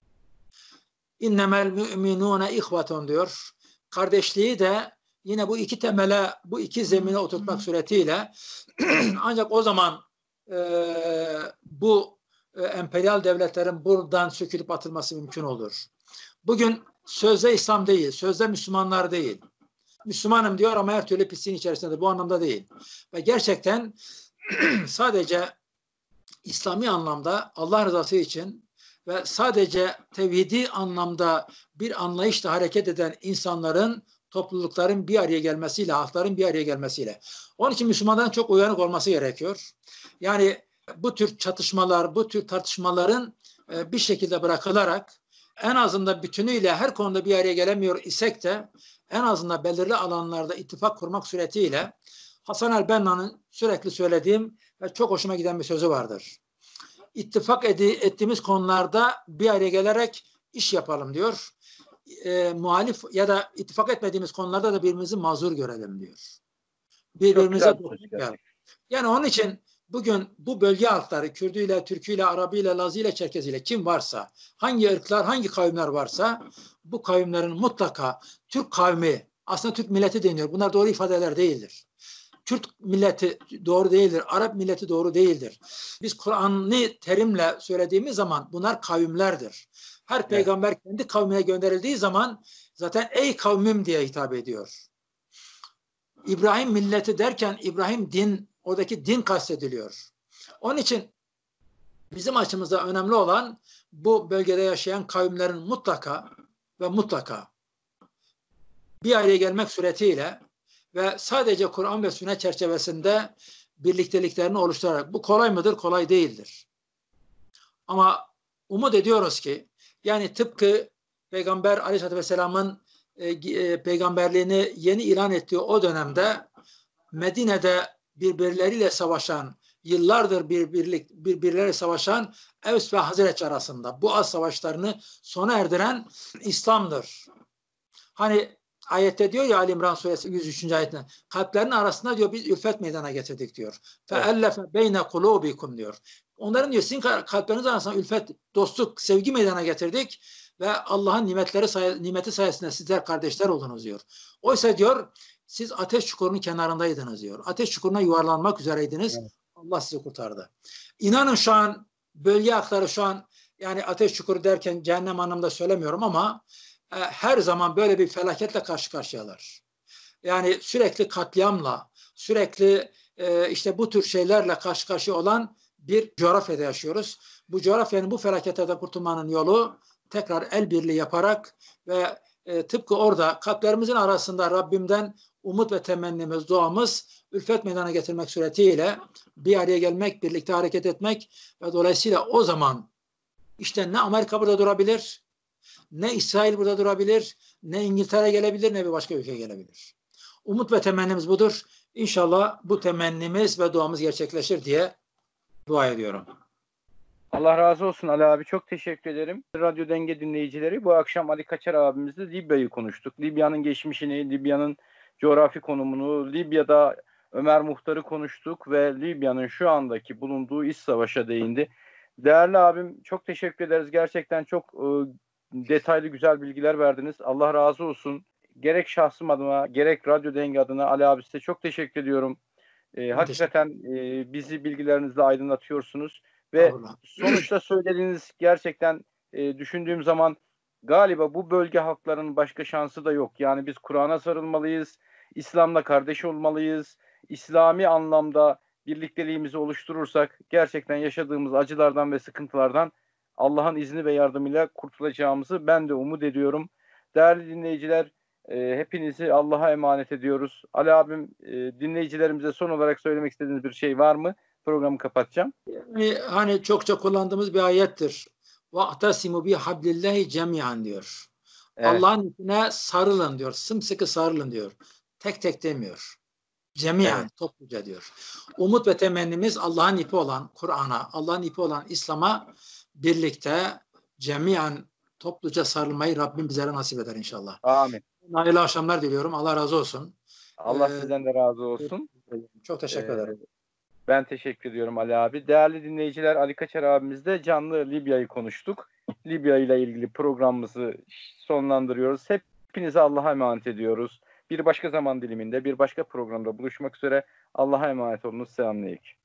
innemel müminune ihvatun diyor. Kardeşliği de yine bu iki temele, bu iki zemine oturtmak suretiyle ancak o zaman e, bu e, emperyal devletlerin buradan sökülüp atılması mümkün olur. Bugün sözde İslam değil, sözde Müslümanlar değil. Müslümanım diyor ama her türlü pisliğin içerisindedir. Bu anlamda değil. Ve gerçekten sadece İslami anlamda Allah rızası için ve sadece tevhidi anlamda bir anlayışla hareket eden insanların, toplulukların bir araya gelmesiyle, halkların bir araya gelmesiyle. Onun için Müslümanların çok uyanık olması gerekiyor. Yani bu tür çatışmalar, bu tür tartışmaların bir şekilde bırakılarak, en azından bütünüyle her konuda bir araya gelemiyor isek de en azından belirli alanlarda ittifak kurmak suretiyle, Hasan el-Benna'nın sürekli söylediğim ve çok hoşuma giden bir sözü vardır. İttifak ed- ettiğimiz konularda bir araya gelerek iş yapalım diyor. E, muhalif ya da ittifak etmediğimiz konularda da birbirimizi mazur görelim diyor. Birbirimize dokunmayalım. Yani onun için bugün bu bölge halkları, Kürdüyle, Türküyle, Arabıyla, Lazıyla, Çerkeziyle kim varsa, hangi ırklar, hangi kavimler varsa bu kavimlerin mutlaka Türk kavmi, aslında Türk milleti deniyor. Bunlar doğru ifadeler değildir. Kürt milleti doğru değildir. Arap milleti doğru değildir. Biz Kur'an'ı terimle söylediğimiz zaman bunlar kavimlerdir. Her evet. Peygamber kendi kavmine gönderildiği zaman zaten ey kavmim diye hitap ediyor. İbrahim milleti derken İbrahim din, oradaki din kastediliyor. Onun için bizim açımızda önemli olan bu bölgede yaşayan kavimlerin mutlaka ve mutlaka bir araya gelmek suretiyle ve sadece Kur'an ve sünnet çerçevesinde birlikteliklerini oluşturarak. Bu kolay mıdır? Kolay değildir. Ama umut ediyoruz ki, yani tıpkı Peygamber Aleyhisselatü Vesselam'ın e, e, peygamberliğini yeni ilan ettiği o dönemde Medine'de birbirleriyle savaşan, yıllardır birbirlik, birbirleriyle savaşan Evs ve Hazreç arasında bu az savaşlarını sona erdiren İslam'dır. Hani ayette diyor ya, Ali İmran suresi yüz üçüncü ayetinde, kalplerinin arasında diyor biz ülfet meydana getirdik diyor. فَاَلَّفَ beyne قُلُوبِكُمْ diyor. Onların diyor sizin kalpleriniz arasında ülfet, dostluk, sevgi meydana getirdik ve Allah'ın nimetleri say nimeti sayesinde sizler kardeşler oldunuz diyor. Oysa diyor siz ateş çukurunun kenarındaydınız diyor. Ateş çukuruna yuvarlanmak üzereydiniz. Evet. Allah sizi kurtardı. İnanın şu an bölge halkları şu an, yani ateş çukuru derken cehennem anlamında söylemiyorum ama e, her zaman böyle bir felaketle karşı karşıyalar. Yani sürekli katliamla, sürekli e, işte bu tür şeylerle karşı karşıya olan bir coğrafyada yaşıyoruz. Bu coğrafyanın bu felaketlerden kurtulmanın yolu tekrar el birliği yaparak ve e, tıpkı orada kalplerimizin arasında Rabbimden umut ve temennimiz, duamız ülfet meydana getirmek suretiyle bir araya gelmek, birlikte hareket etmek ve dolayısıyla o zaman işte ne Amerika burada durabilir, ne İsrail burada durabilir, ne İngiltere gelebilir, ne bir başka ülke gelebilir. Umut ve temennimiz budur. İnşallah bu temennimiz ve duamız gerçekleşir diye dua ediyorum. Allah razı olsun Ali abi. Çok teşekkür ederim. Radyo Denge dinleyicileri, bu akşam Ali Kaçar abimizle Libya'yı konuştuk. Libya'nın geçmişini, Libya'nın coğrafi konumunu, Libya'da Ömer Muhtar'ı konuştuk ve Libya'nın şu andaki bulunduğu iç savaşa değindi. Değerli abim, çok teşekkür ederiz. Gerçekten çok e, detaylı, güzel bilgiler verdiniz. Allah razı olsun. gerek şahsım adına gerek Radyo Denge adına Ali abi size çok teşekkür ediyorum. E, hakikaten e, bizi bilgilerinizle aydınlatıyorsunuz ve sonuçta söylediğiniz gerçekten e, düşündüğüm zaman galiba bu bölge halklarının başka şansı da yok. Yani biz Kur'an'a sarılmalıyız, İslam'la kardeş olmalıyız, İslami anlamda birlikteliğimizi oluşturursak gerçekten yaşadığımız acılardan ve sıkıntılardan Allah'ın izni ve yardımıyla kurtulacağımızı ben de umut ediyorum. Değerli dinleyiciler, e, hepinizi Allah'a emanet ediyoruz. Ali abim, e, dinleyicilerimize son olarak söylemek istediğiniz bir şey var mı? Programı kapatacağım. Yani hani çokça kullandığımız bir ayettir. وَاَعْتَسِمُوا بِحَبْلِ اللّٰهِ cemiyan diyor. Evet. Allah'ın ipine sarılın diyor. Sımsıkı sarılın diyor. Tek tek demiyor. Cemiyen, evet. Topluca diyor. Umut ve temennimiz Allah'ın ipi olan Kur'an'a, Allah'ın ipi olan İslam'a birlikte cemiyen topluca sarılmayı Rabbim bize nasip eder inşallah. Amin. Hayırlı akşamlar diliyorum. Allah razı olsun. Allah ee, sizden de razı olsun. Çok teşekkür ee, ederim. Ben teşekkür ediyorum Ali abi. Değerli dinleyiciler, Ali Kaçar abimizle canlı Libya'yı konuştuk. Libya ile ilgili programımızı sonlandırıyoruz. Hepinize Allah'a emanet ediyoruz. Bir başka zaman diliminde, bir başka programda buluşmak üzere. Allah'a emanet olunuz. Selamünaleyküm.